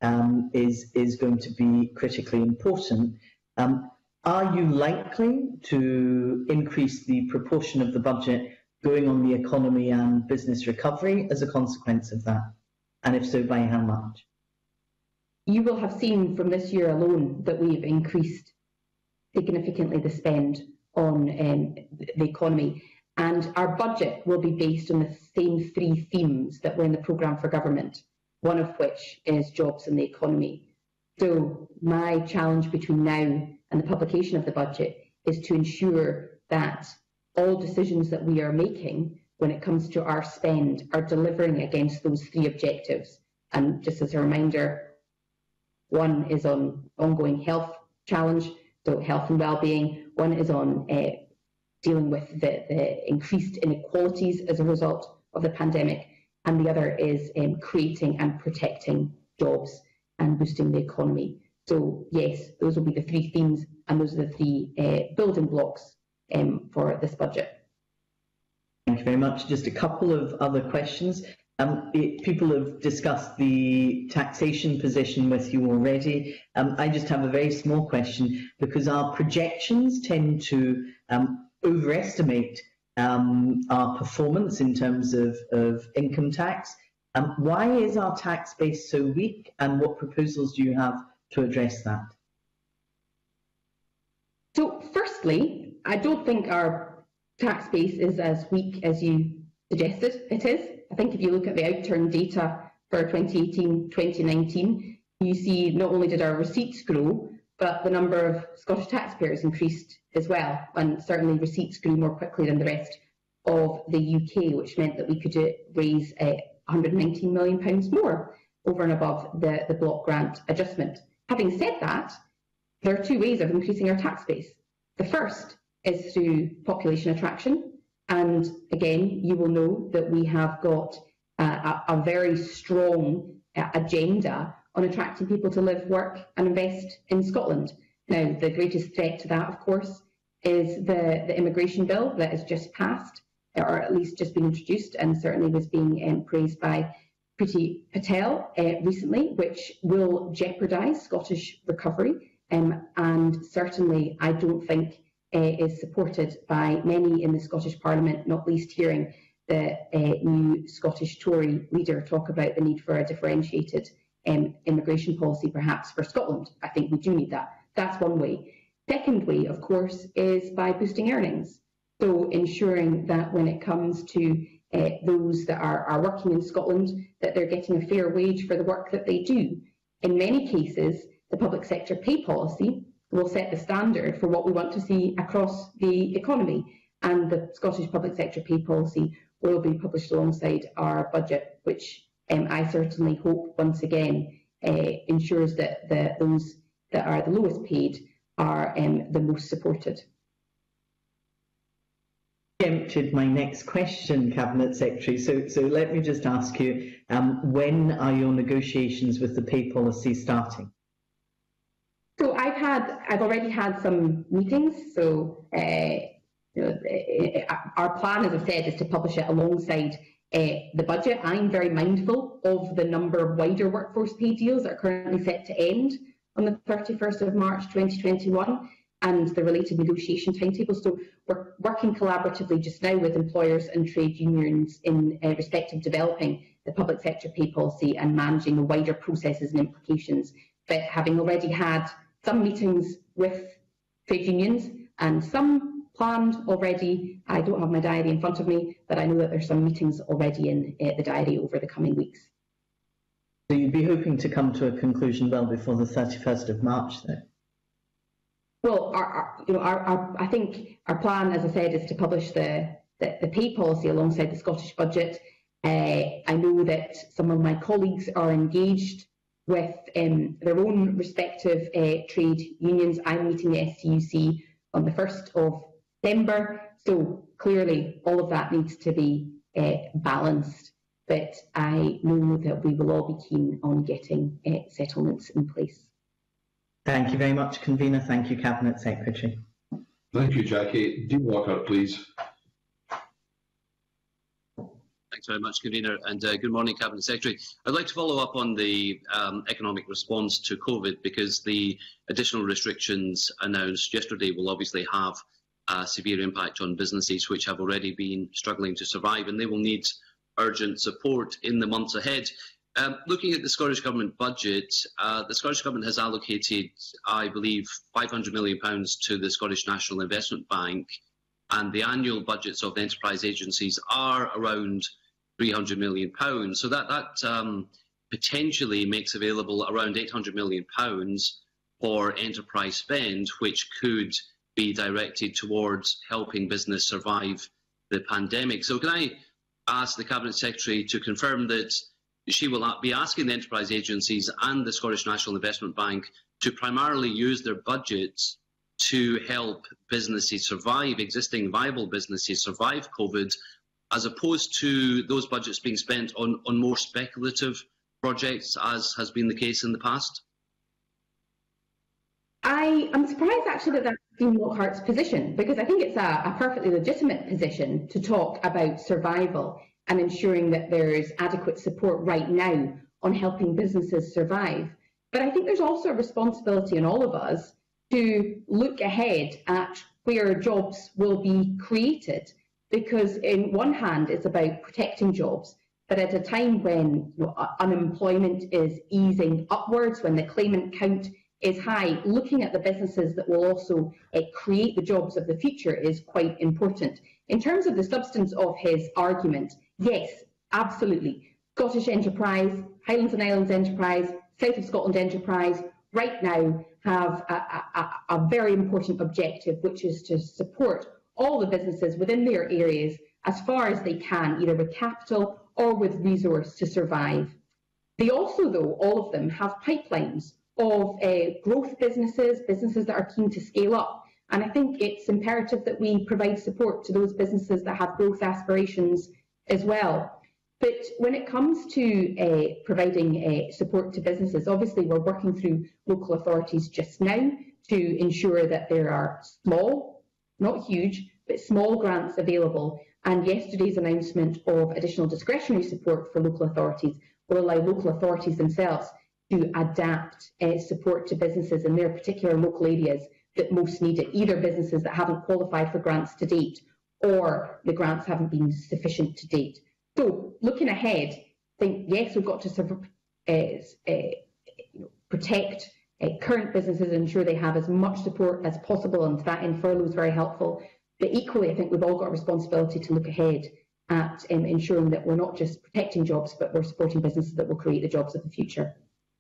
is going to be critically important. Are you likely to increase the proportion of the budget going on the economy and business recovery as a consequence of that? And if so, by how much? You will have seen from this year alone that we've increased significantly the spend on the economy, and our budget will be based on the same three themes that were in the programme for government, one of which is jobs and the economy. So my challenge between now and the publication of the budget is to ensure that all decisions that we are making when it comes to our spend are delivering against those three objectives. And just as a reminder, one is on ongoing health challenge, so health and well-being. One is on dealing with the increased inequalities as a result of the pandemic, and the other is creating and protecting jobs and boosting the economy. So yes, those will be the three themes, and those are the three building blocks for this budget. Thank you very much. Just a couple of other questions. People have discussed the taxation position with you already. I just have a very small question, because our projections tend to overestimate our performance in terms of income tax. Why is our tax base so weak, and what proposals do you have to address that? So firstly, I don't think our tax base is as weak as you suggested it is. I think if you look at the outturn data for 2018-2019, you see not only did our receipts grow, but the number of Scottish taxpayers increased as well, and certainly receipts grew more quickly than the rest of the UK, which meant that we could raise £119 million more over and above the block grant adjustment. Having said that, there are two ways of increasing our tax base. The first is through population attraction, and again, you will know that we have got a very strong agenda on attracting people to live, work and invest in Scotland. Now, the greatest threat to that, of course, is the immigration bill that has just passed, or at least just been introduced, and certainly was being praised by Priti Patel recently, which will jeopardise Scottish recovery, and certainly I don't think is supported by many in the Scottish Parliament, not least hearing the new Scottish Tory leader talk about the need for a differentiated immigration policy perhaps for Scotland. I think we do need that. That's one way. Second way, of course, is by boosting earnings. So ensuring that when it comes to those that are working in Scotland, that they're getting a fair wage for the work that they do. In many cases, the public sector pay policy will set the standard for what we want to see across the economy, and the Scottish public sector pay policy will be published alongside our budget, which I certainly hope once again ensures that those that are the lowest paid are the most supported. Preempted my next question, Cabinet Secretary. So let me just ask you, when are your negotiations with the pay policy starting? So I've already had some meetings. So our plan, as I said, is to publish it alongside the budget. I'm very mindful of the number of wider workforce pay deals that are currently set to end on the 31st of March 2021 and the related negotiation timetable. So we're working collaboratively just now with employers and trade unions in respect of developing the public sector pay policy and managing the wider processes and implications. But having already had some meetings with trade unions and some planned already, I don't have my diary in front of me, but I know that there's some meetings already in the diary over the coming weeks. So you'd be hoping to come to a conclusion well before the 31st of March then? Well, I think our plan, as I said, is to publish the pay policy alongside the Scottish budget. I know that some of my colleagues are engaged with their own respective trade unions. I'm meeting the STUC on the 1st of December, so clearly all of that needs to be balanced, but I know that we will all be keen on getting settlements in place. Thank you very much, Convener. Thank you, Cabinet Secretary. Thank you, Jackie. Dean Walker, please. Thanks very much, Convener, and good morning, Cabinet Secretary. I'd like to follow up on the economic response to COVID, because the additional restrictions announced yesterday will obviously have a severe impact on businesses which have already been struggling to survive, and they will need urgent support in the months ahead. Looking at the Scottish Government budget, the Scottish Government has allocated, I believe, £500 million to the Scottish National Investment Bank, and the annual budgets of enterprise agencies are around £300 million. So that potentially makes available around £800 million for enterprise spend, which could be directed towards helping business survive the pandemic. So can I ask the Cabinet Secretary to confirm that she will be asking the enterprise agencies and the Scottish National Investment Bank to primarily use their budgets to help businesses survive, existing viable businesses survive COVID, as opposed to those budgets being spent on more speculative projects, as has been the case in the past? I'm surprised actually that that's Dean Lockhart's position, because I think it's a perfectly legitimate position to talk about survival and ensuring that there's adequate support right now on helping businesses survive. But I think there's also a responsibility in all of us to look ahead at where jobs will be created, because in one hand it's about protecting jobs, but at a time when unemployment is easing upwards, when the claimant count is high, looking at the businesses that will also create the jobs of the future is quite important. In terms of the substance of his argument, yes, absolutely. Scottish Enterprise, Highlands and Islands Enterprise, South of Scotland Enterprise, right now have a very important objective, which is to support all the businesses within their areas as far as they can, either with capital or with resource to survive. They also, though, all of them have pipelines of growth businesses, businesses that are keen to scale up. And I think it's imperative that we provide support to those businesses that have growth aspirations as well. But when it comes to providing support to businesses, obviously we're working through local authorities just now to ensure that there are small, not huge, but small grants available. And yesterday's announcement of additional discretionary support for local authorities will allow local authorities themselves to adapt support to businesses in their particular local areas that most need it, either businesses that haven't qualified for grants to date or the grants haven't been sufficient to date. So looking ahead, I think, yes, we've got to protect current businesses and ensure they have as much support as possible, and to that end furlough is very helpful. But equally, I think we've all got a responsibility to look ahead at ensuring that we're not just protecting jobs, but we're supporting businesses that will create the jobs of the future.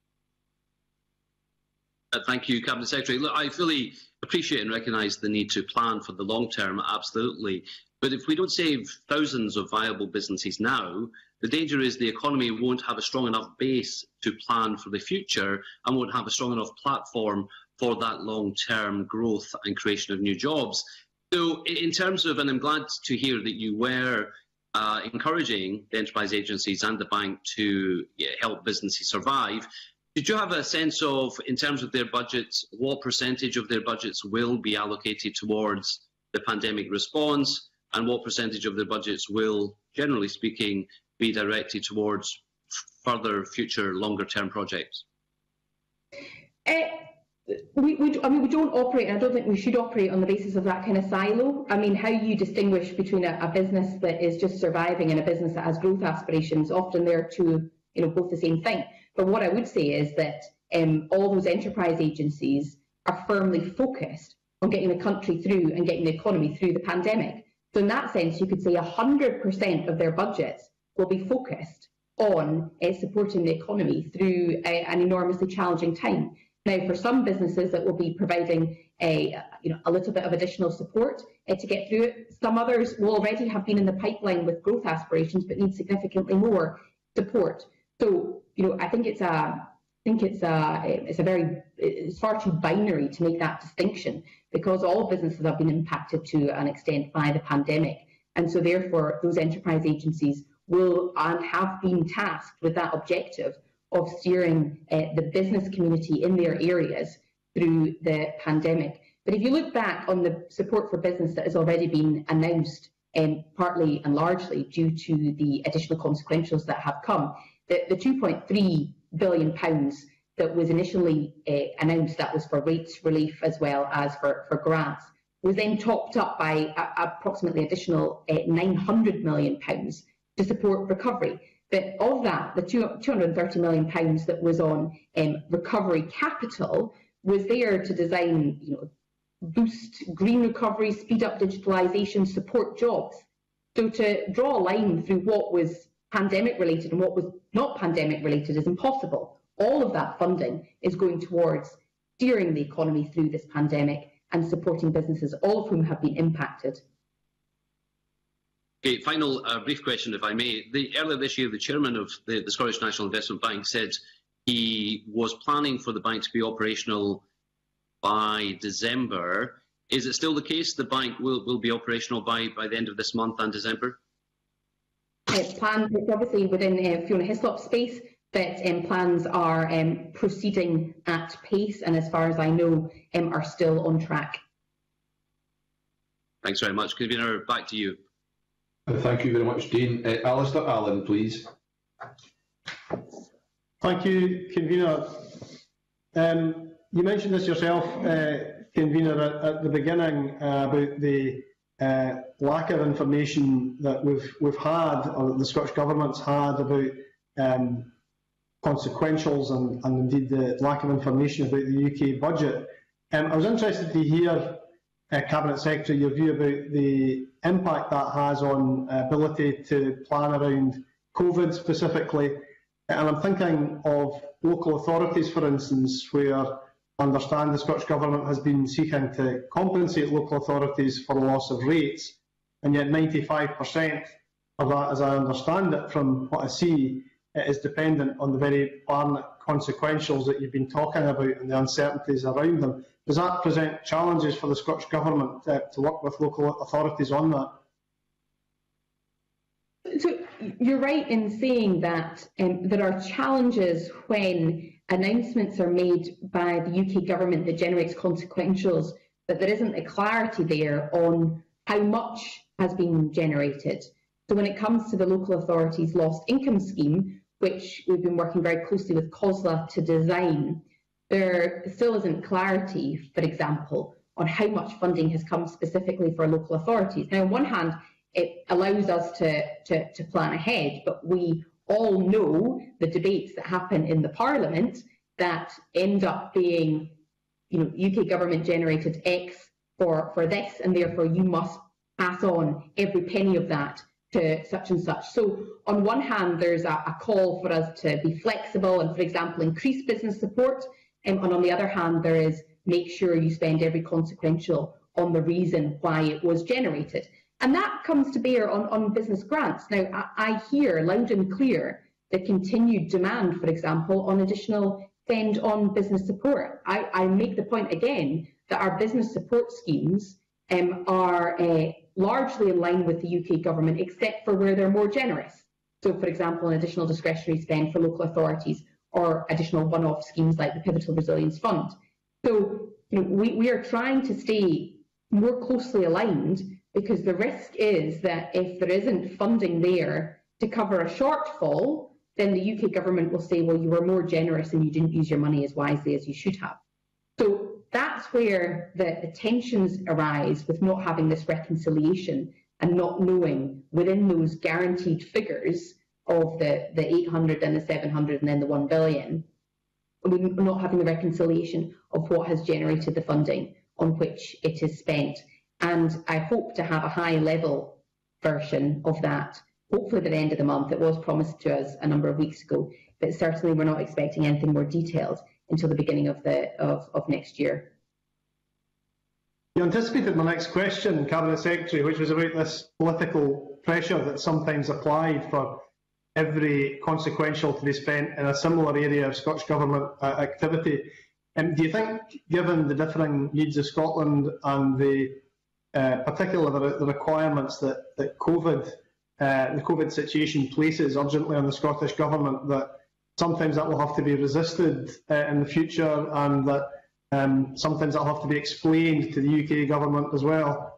Thank you, Cabinet Secretary. Look, I fully appreciate and recognise the need to plan for the long term, absolutely. But if we don't save thousands of viable businesses now, the danger is the economy won't have a strong enough base to plan for the future and won't have a strong enough platform for that long-term growth and creation of new jobs. So in terms of, and I'm glad to hear that you were encouraging the enterprise agencies and the bank to help businesses survive, did you have a sense of, in terms of their budgets, what percentage of their budgets will be allocated towards the pandemic response, and what percentage of their budgets will, generally speaking, be directed towards further future longer-term projects? We don't operate, and I don't think we should operate on the basis of that kind of silo. I mean, how you distinguish between a business that is just surviving and a business that has growth aspirations, often they're two, both the same thing. But what I would say is that all those enterprise agencies are firmly focused on getting the country through and getting the economy through the pandemic. So in that sense, you could say 100% of their budgets will be focused on supporting the economy through an enormously challenging time. Now, for some businesses that will be providing a little bit of additional support to get through it. Some others will already have been in the pipeline with growth aspirations, but need significantly more support. So, I think it's far too binary to make that distinction, because all businesses have been impacted to an extent by the pandemic, and so therefore those enterprise agencies will and have been tasked with that objective of steering the business community in their areas through the pandemic. But if you look back on the support for business that has already been announced, partly and largely due to the additional consequentials that have come, the £2.3 billion that was initially announced, that was for rates relief as well as for grants, was then topped up by approximately additional £900 million to support recovery. But of that, the £230 million that was on recovery capital was there to design, boost green recovery, speed up digitalisation, support jobs. So to draw a line through what was pandemic related and what was not pandemic related is impossible. All of that funding is going towards steering the economy through this pandemic and supporting businesses, all of whom have been impacted. Okay, final brief question, if I may. Earlier this year, the chairman of the Scottish National Investment Bank said he was planning for the bank to be operational by December. Is it still the case the bank will be operational by the end of this month and December? Plans, it's obviously within Fiona Hislop's space, but plans are proceeding at pace, and as far as I know, are still on track. Thanks very much. Convener, back to you. Thank you very much, Dean. Alistair Allen, please. Thank you, Convener. You mentioned this yourself, Convener, at the beginning about the lack of information that we've had, or that the Scottish Government's had, about consequentials and indeed the lack of information about the UK budget. I was interested to hear, Cabinet Secretary, your view about the impact that has on ability to plan around COVID specifically, and I'm thinking of local authorities, for instance, where I understand the Scottish Government has been seeking to compensate local authorities for the loss of rates, and yet 95% of that, as I understand it from what I see, it is dependent on the very Barnett consequentials that you've been talking about and the uncertainties around them. Does that present challenges for the Scottish Government to work with local authorities on that? So you're right in saying that there are challenges when announcements are made by the UK Government that generates consequentials, but there isn't a clarity there on how much has been generated. So when it comes to the Local Authorities Lost Income Scheme, which we've been working very closely with COSLA to design, there still isn't clarity, for example, on how much funding has come specifically for local authorities. Now, on one hand, it allows us to plan ahead, but we all know the debates that happen in the Parliament that end up being, UK government generated X for this, and therefore you must pass on every penny of that to such and such. So on one hand, there's a call for us to be flexible and, for example, increase business support. And on the other hand, there is make sure you spend every consequential on the reason why it was generated. And that comes to bear on business grants. Now, I hear loud and clear the continued demand, for example, on additional spend on business support. I make the point again that our business support schemes are largely in line with the UK government, except for where they're more generous. So, for example, an additional discretionary spend for local authorities or additional one-off schemes like the Pivotal Resilience Fund. So, we are trying to stay more closely aligned, because the risk is that if there isn't funding there to cover a shortfall, then the UK government will say, well, you were more generous and you didn't use your money as wisely as you should have. So that's where the tensions arise with not having this reconciliation and not knowing within those guaranteed figures of the 800 and the 700 and then the 1 billion, not having the reconciliation of what has generated the funding on which it is spent. And I hope to have a high level version of that, hopefully by the end of the month. It was promised to us a number of weeks ago, but certainly we're not expecting anything more detailed until the beginning of next year. You anticipated my next question, Cabinet Secretary, which was about this political pressure that's sometimes applied for every consequential to be spent in a similar area of Scottish Government activity. Do you think, given the differing needs of Scotland and particularly the requirements that the COVID situation places urgently on the Scottish Government, that sometimes that will have to be resisted in the future, and that sometimes that will have to be explained to the UK Government as well?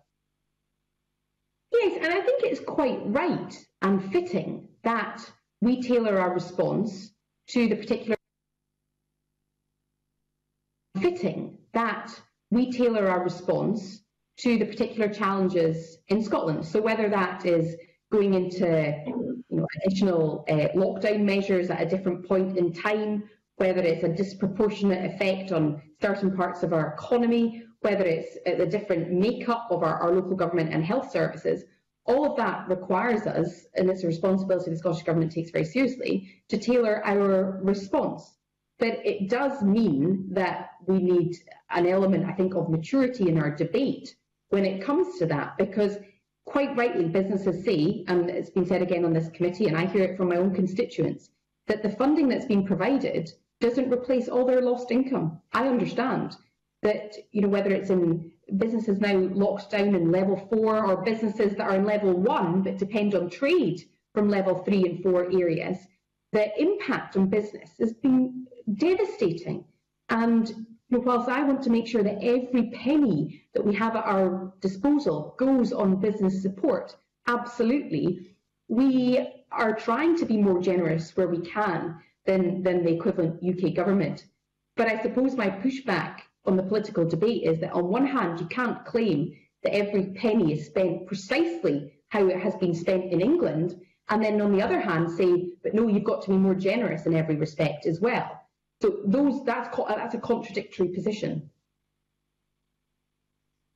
Yes, and I think it's quite right and fitting that we tailor our response to the particular challenges in Scotland. So whether that is going into additional lockdown measures at a different point in time, whether it's a disproportionate effect on certain parts of our economy, whether it's the different makeup of our local government and health services, all of that requires us, and it's a responsibility the Scottish Government takes very seriously, to tailor our response. But it does mean that we need an element, I think, of maturity in our debate when it comes to that, because quite rightly businesses say, and it's been said again on this committee, and I hear it from my own constituents, that the funding that's been provided doesn't replace all their lost income. I understand that, whether it's in businesses now locked down in level 4 or businesses that are in level 1 but depend on trade from level 3 and 4 areas, the impact on business has been devastating. And whilst I want to make sure that every penny that we have at our disposal goes on business support, absolutely, we are trying to be more generous where we can than the equivalent UK government. But I suppose my pushback on the political debate is that on one hand, you can't claim that every penny is spent precisely how it has been spent in England, and then on the other hand say, but no, you've got to be more generous in every respect as well. So that's a contradictory position.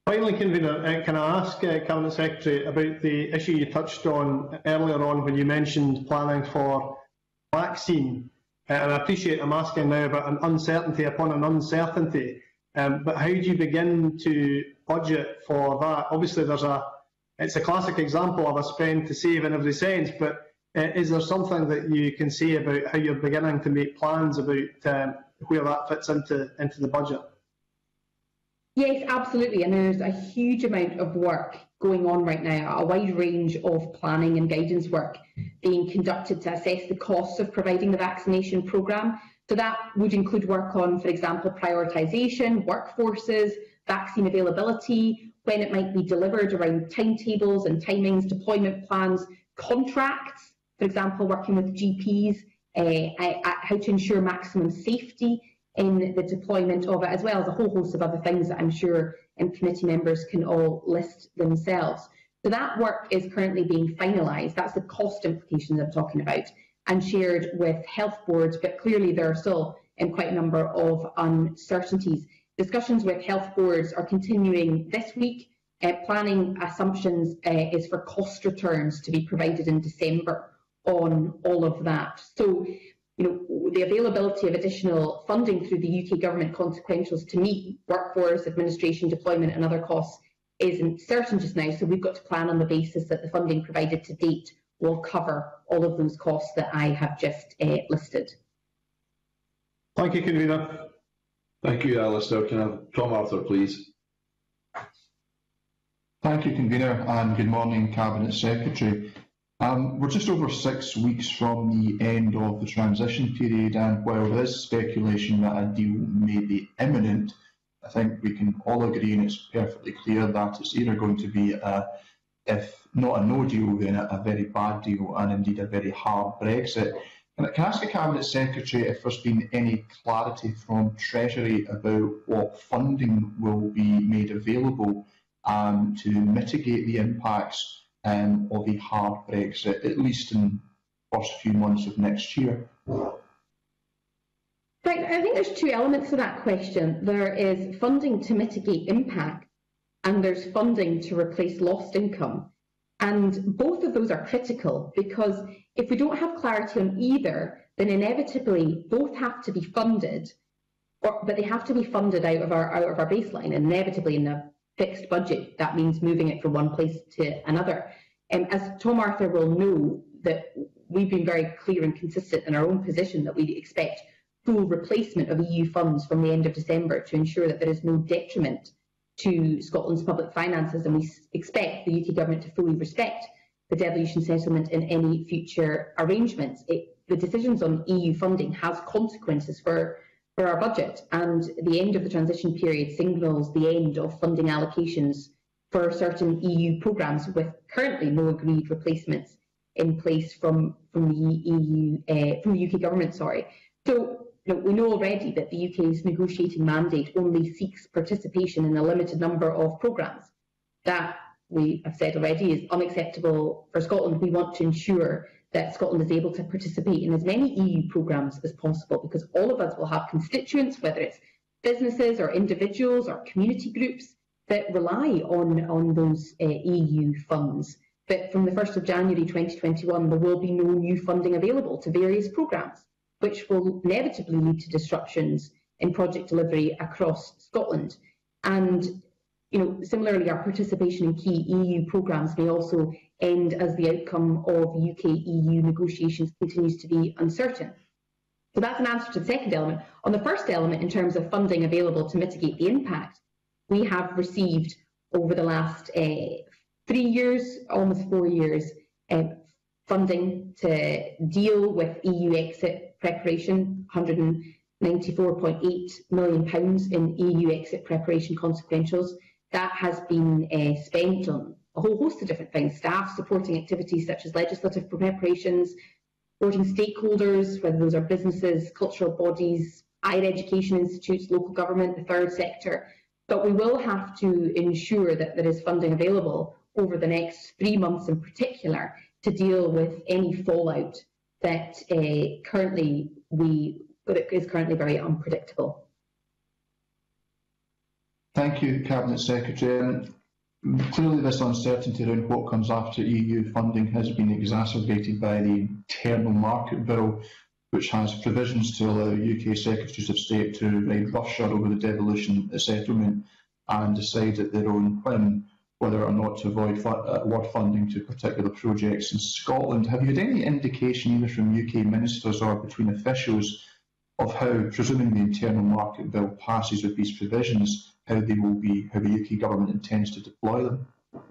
Finally, Convener, can I ask Cabinet Secretary about the issue you touched on earlier on when you mentioned planning for vaccine? And I appreciate I'm asking now about an uncertainty upon an uncertainty, but how do you begin to budget for that? Obviously, it's a classic example of a spend to save in every sense, but is there something that you can say about how you're beginning to make plans about where that fits into the budget? Yes, absolutely, and there's a huge amount of work going on right now, a wide range of planning and guidance work being conducted to assess the costs of providing the vaccination programme. So that would include work on, for example, prioritisation, workforces, vaccine availability, when it might be delivered, around timetables and timings, deployment plans, contracts, for example, working with GPs, how to ensure maximum safety in the deployment of it, as well as a whole host of other things that I'm sure committee members can all list themselves. So that work is currently being finalised. That's the cost implications I'm talking about, and shared with health boards, but clearly there are still quite a number of uncertainties. Discussions with health boards are continuing this week. Planning assumptions is for cost returns to be provided in December on all of that. So, the availability of additional funding through the UK government consequentials to meet workforce, administration, deployment and other costs isn't certain just now, so we've got to plan on the basis that the funding provided to date will cover all of those costs that I have just listed. Thank you, Convener. Thank you, Alistair. Can I have Tom Arthur, please? Thank you, Convener, and good morning, Cabinet Secretary. We're just over 6 weeks from the end of the transition period, and while there is speculation that a deal may be imminent, I think we can all agree, and it's perfectly clear that it's either going to be, if not a no deal, then a very bad deal, and indeed a very hard Brexit. Can I ask the Cabinet Secretary if there's been any clarity from Treasury about what funding will be made available to mitigate the impacts of a hard Brexit, at least in the first few months of next year? Right, I think there's two elements to that question. There is funding to mitigate impact, and there's funding to replace lost income. And both of those are critical, because if we don't have clarity on either, then inevitably both have to be funded, but they have to be funded out of our baseline, and inevitably in a fixed budget, that means moving it from one place to another. As Tom Arthur will know, that we've been very clear and consistent in our own position that we expect full replacement of EU funds from the end of December to ensure that there is no detriment to Scotland's public finances, and we expect the UK government to fully respect the devolution settlement in any future arrangements. The decisions on EU funding has consequences for our budget, and the end of the transition period signals the end of funding allocations for certain EU programmes, with currently no agreed replacements in place from the UK government. So we know already that the UK's negotiating mandate only seeks participation in a limited number of programmes. That, we have said already, is unacceptable for Scotland. We want to ensure that Scotland is able to participate in as many EU programmes as possible, because all of us will have constituents, whether it's businesses or individuals or community groups, that rely on those EU funds. But from the 1st of January 2021, there will be no new funding available to various programmes, which will inevitably lead to disruptions in project delivery across Scotland. And similarly, our participation in key EU programmes may also end as the outcome of UK-EU negotiations continues to be uncertain. So that's an answer to the second element. On the first element, in terms of funding available to mitigate the impact, we have received over the last 3 years, almost 4 years, funding to deal with EU exit preparation, £194.8 million in EU exit preparation consequentials. That has been spent on a whole host of different things: staff supporting activities such as legislative preparations, supporting stakeholders, whether those are businesses, cultural bodies, higher education institutes, local government, the third sector. But we will have to ensure that there is funding available over the next 3 months in particular to deal with any fallout that is currently very unpredictable. Thank you, Cabinet Secretary. Clearly this uncertainty around what comes after EU funding has been exacerbated by the Internal Market Bill, which has provisions to allow UK Secretaries of State to ride roughshod over the devolution settlement and decide at their own whim whether or not to avoid award funding to particular projects in Scotland. Have you had any indication, either from UK ministers or between officials, of how, presuming the Internal Market Bill passes with these provisions, how the UK government intends to deploy them?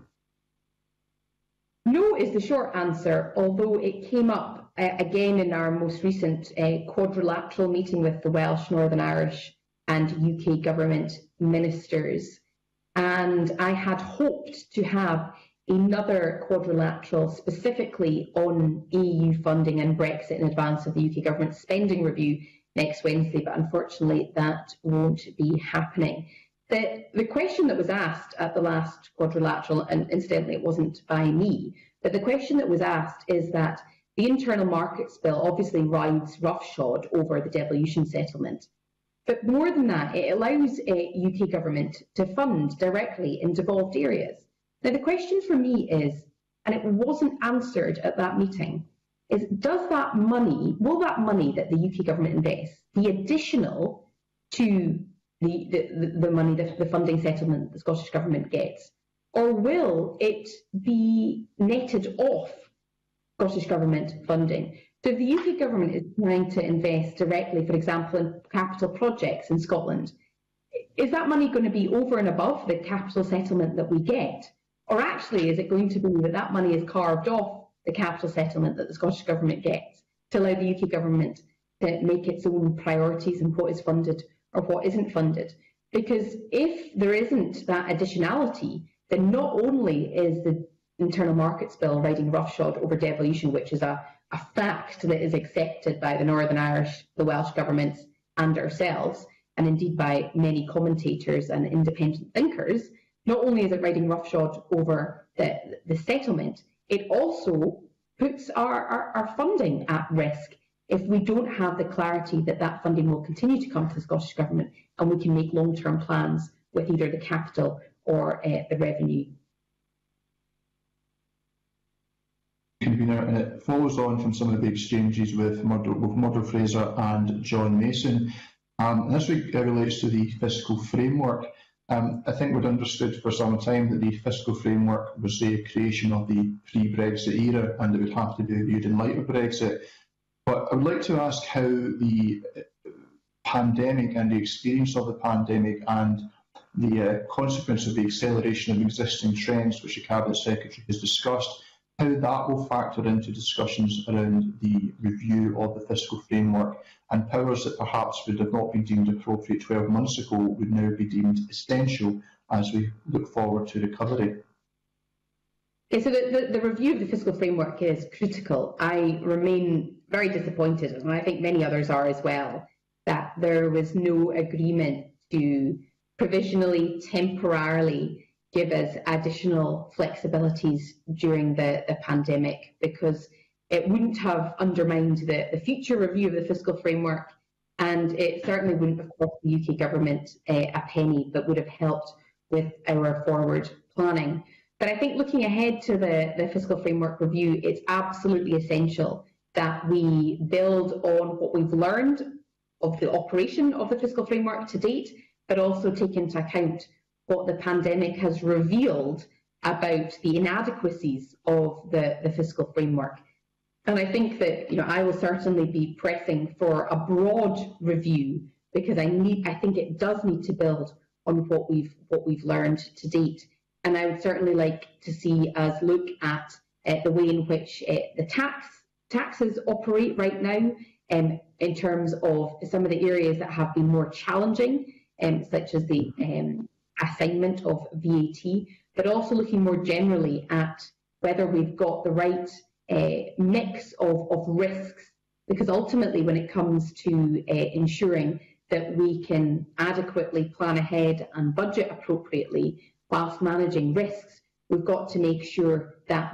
No is the short answer, although it came up again in our most recent quadrilateral meeting with the Welsh, Northern Irish and UK government ministers. And I had hoped to have another quadrilateral specifically on EU funding and Brexit in advance of the UK government spending review next Wednesday, but unfortunately that won't be happening. The question that was asked at the last quadrilateral, and incidentally it wasn't by me, but the question that was asked is that the Internal Markets Bill obviously rides roughshod over the devolution settlement. But more than that, it allows UK government to fund directly in devolved areas. Now the question for me is, and it wasn't answered at that meeting, is will that money that the UK government invests be additional to the money, the funding settlement the Scottish Government gets? Or will it be netted off Scottish Government funding? So if the UK Government is trying to invest directly, for example, in capital projects in Scotland, is that money going to be over and above the capital settlement that we get? Or actually is it going to be that money is carved off the capital settlement that the Scottish Government gets to allow the UK Government to make its own priorities and what is funded or what isn't funded? Because if there isn't that additionality, then not only is the Internal Markets Bill riding roughshod over devolution, which is a fact that is accepted by the Northern Irish, the Welsh governments and ourselves, and indeed by many commentators and independent thinkers, not only is it riding roughshod over the settlement, it also puts our funding at risk if we don't have the clarity that that funding will continue to come to the Scottish Government and we can make long-term plans with either the capital or the revenue. Convener, and it follows on from some of the exchanges with Murdo Fraser and John Mason. This relates to the fiscal framework. I think we'd understood for some time that the fiscal framework was the creation of the pre-Brexit era and it would have to be reviewed in light of Brexit. But I would like to ask how the pandemic and the experience of the pandemic and the consequence of the acceleration of existing trends, which the Cabinet Secretary has discussed, how that will factor into discussions around the review of the fiscal framework, and powers that perhaps would have not been deemed appropriate 12 months ago would now be deemed essential as we look forward to recovery. Okay, so the review of the fiscal framework is critical. I remain very disappointed, and I think many others are as well, that there was no agreement to provisionally, temporarily give us additional flexibilities during the pandemic, because it wouldn't have undermined the future review of the fiscal framework, and it certainly wouldn't have cost the UK government a penny, but would have helped with our forward planning. But I think looking ahead to the fiscal framework review, it's absolutely essential that we build on what we've learned of the operation of the fiscal framework to date, but also take into account what the pandemic has revealed about the inadequacies of the fiscal framework. And I think that I will certainly be pressing for a broad review, because I think it does need to build on what we've learned to date. And I would certainly like to see us look at the way in which the taxes operate right now, in terms of some of the areas that have been more challenging, such as the assignment of VAT, but also looking more generally at whether we've got the right mix of risks, because ultimately when it comes to ensuring that we can adequately plan ahead and budget appropriately whilst managing risks, we've got to make sure that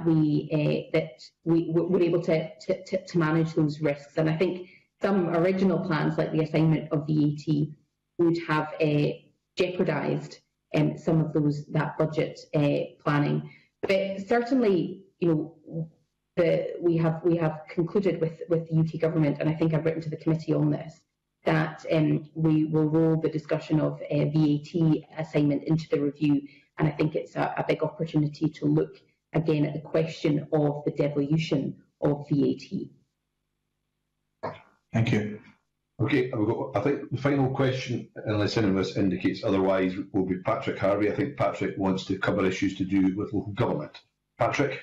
we're able to manage those risks. And I think some original plans, like the assignment of VAT, would have jeopardised some of that budget planning. But certainly, we have concluded with the UK government, and I think I've written to the committee on this, that we will roll the discussion of VAT assignment into the review, and I think it's a big opportunity to look again at the question of the devolution of VAT. Thank you. Okay, I think the final question, unless anyone else indicates otherwise, will be Patrick Harvey. I think Patrick wants to cover issues to do with local government. Patrick?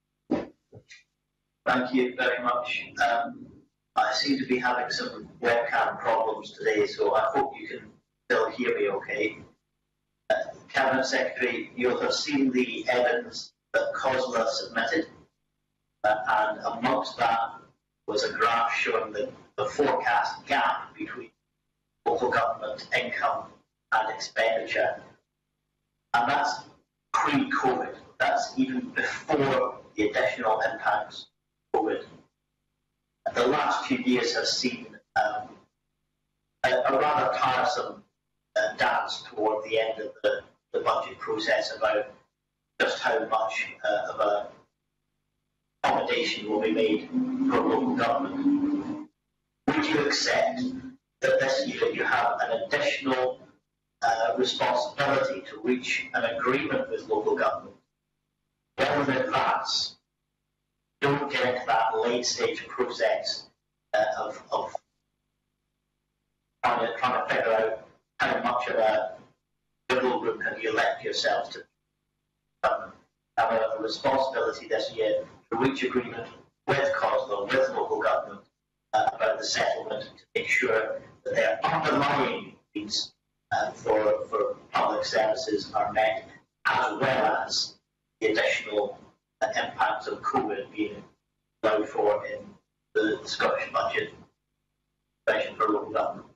Thank you very much. I seem to be having some webcam problems today, so I hope you can still hear me okay. Cabinet Secretary, you'll have seen the evidence that COSLA submitted, and amongst that was a graph showing the forecast gap between local government income and expenditure. And that's pre-COVID. That's even before the additional impacts of COVID. The last few years have seen a rather tiresome dance toward the end of the budget process about just how much of a accommodation will be made for local government. Would you accept that this year you have an additional responsibility to reach an agreement with local government well in advance? Don't get into that late stage process of trying to figure out how much of a wiggle room can you let yourself to have a responsibility this year to reach agreement with COSLA, with local government about the settlement, to make sure that their underlying needs for public services are met, as well as the additional impacts of COVID being allowed for in the Scottish budget, especially for local government.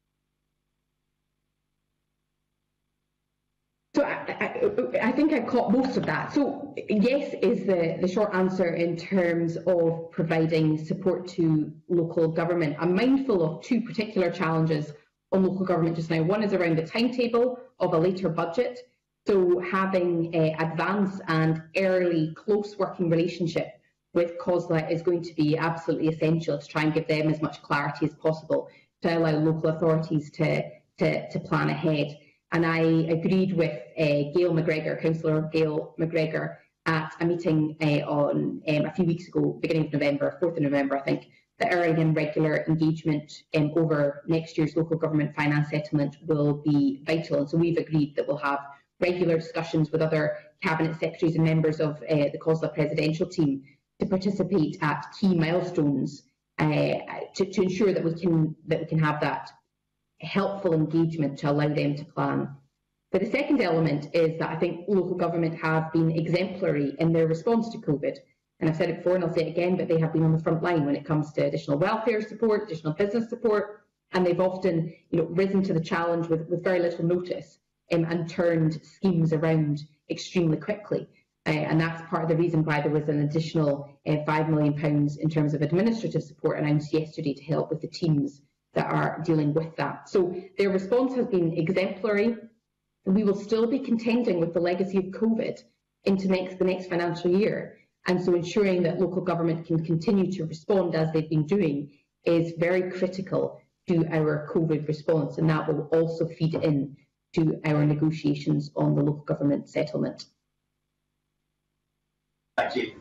So I think I caught most of that. So yes is the short answer in terms of providing support to local government. I'm mindful of two particular challenges on local government just now. One is around the timetable of a later budget. So having advanced and early close working relationship with COSLA is going to be absolutely essential to try and give them as much clarity as possible to allow local authorities to plan ahead. And I agreed with Gail McGregor, Councillor Gail McGregor, at a meeting on a few weeks ago, beginning of November, 4th of November, I think, that early and regular engagement over next year's local government finance settlement will be vital. And so we've agreed that we'll have regular discussions with other Cabinet Secretaries and members of the COSLA presidential team to participate at key milestones to ensure that we can have that helpful engagement to allow them to plan. But the second element is that I think local government have been exemplary in their response to COVID. And I've said it before and I'll say it again, but they have been on the front line when it comes to additional welfare support, additional business support, and they've often risen to the challenge with very little notice and turned schemes around extremely quickly. And that's part of the reason why there was an additional £5 million in terms of administrative support announced yesterday to help with the teams that are dealing with that. So their response has been exemplary, and we will still be contending with the legacy of COVID into the next financial year. And so ensuring that local government can continue to respond as they've been doing is very critical to our COVID response, and that will also feed in to our negotiations on the local government settlement. Thank you.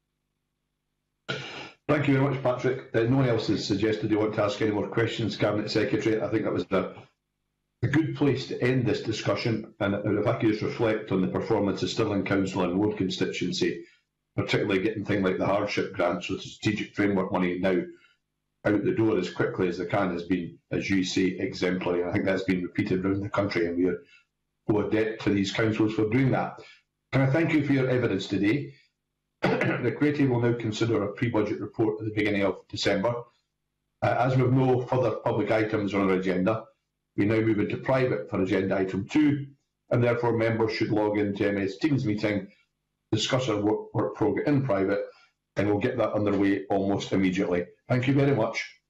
Thank you very much, Patrick. No one else has suggested they want to ask any more questions, Cabinet Secretary. I think that was a good place to end this discussion. And if I could just reflect on the performance of Stirling Council and Ward constituency, particularly getting things like the hardship grants with the strategic framework money now out the door as quickly as they can has been, as you say, exemplary. And I think that's been repeated around the country, and we are owe a debt to these councils for doing that. Can I thank you for your evidence today? The committee will now consider a pre-budget report at the beginning of December. As we have no further public items on our agenda, we now move into private for agenda item 2, and therefore members should log into MS Teams meeting, discuss our work programme in private, and we'll get that underway almost immediately. Thank you very much.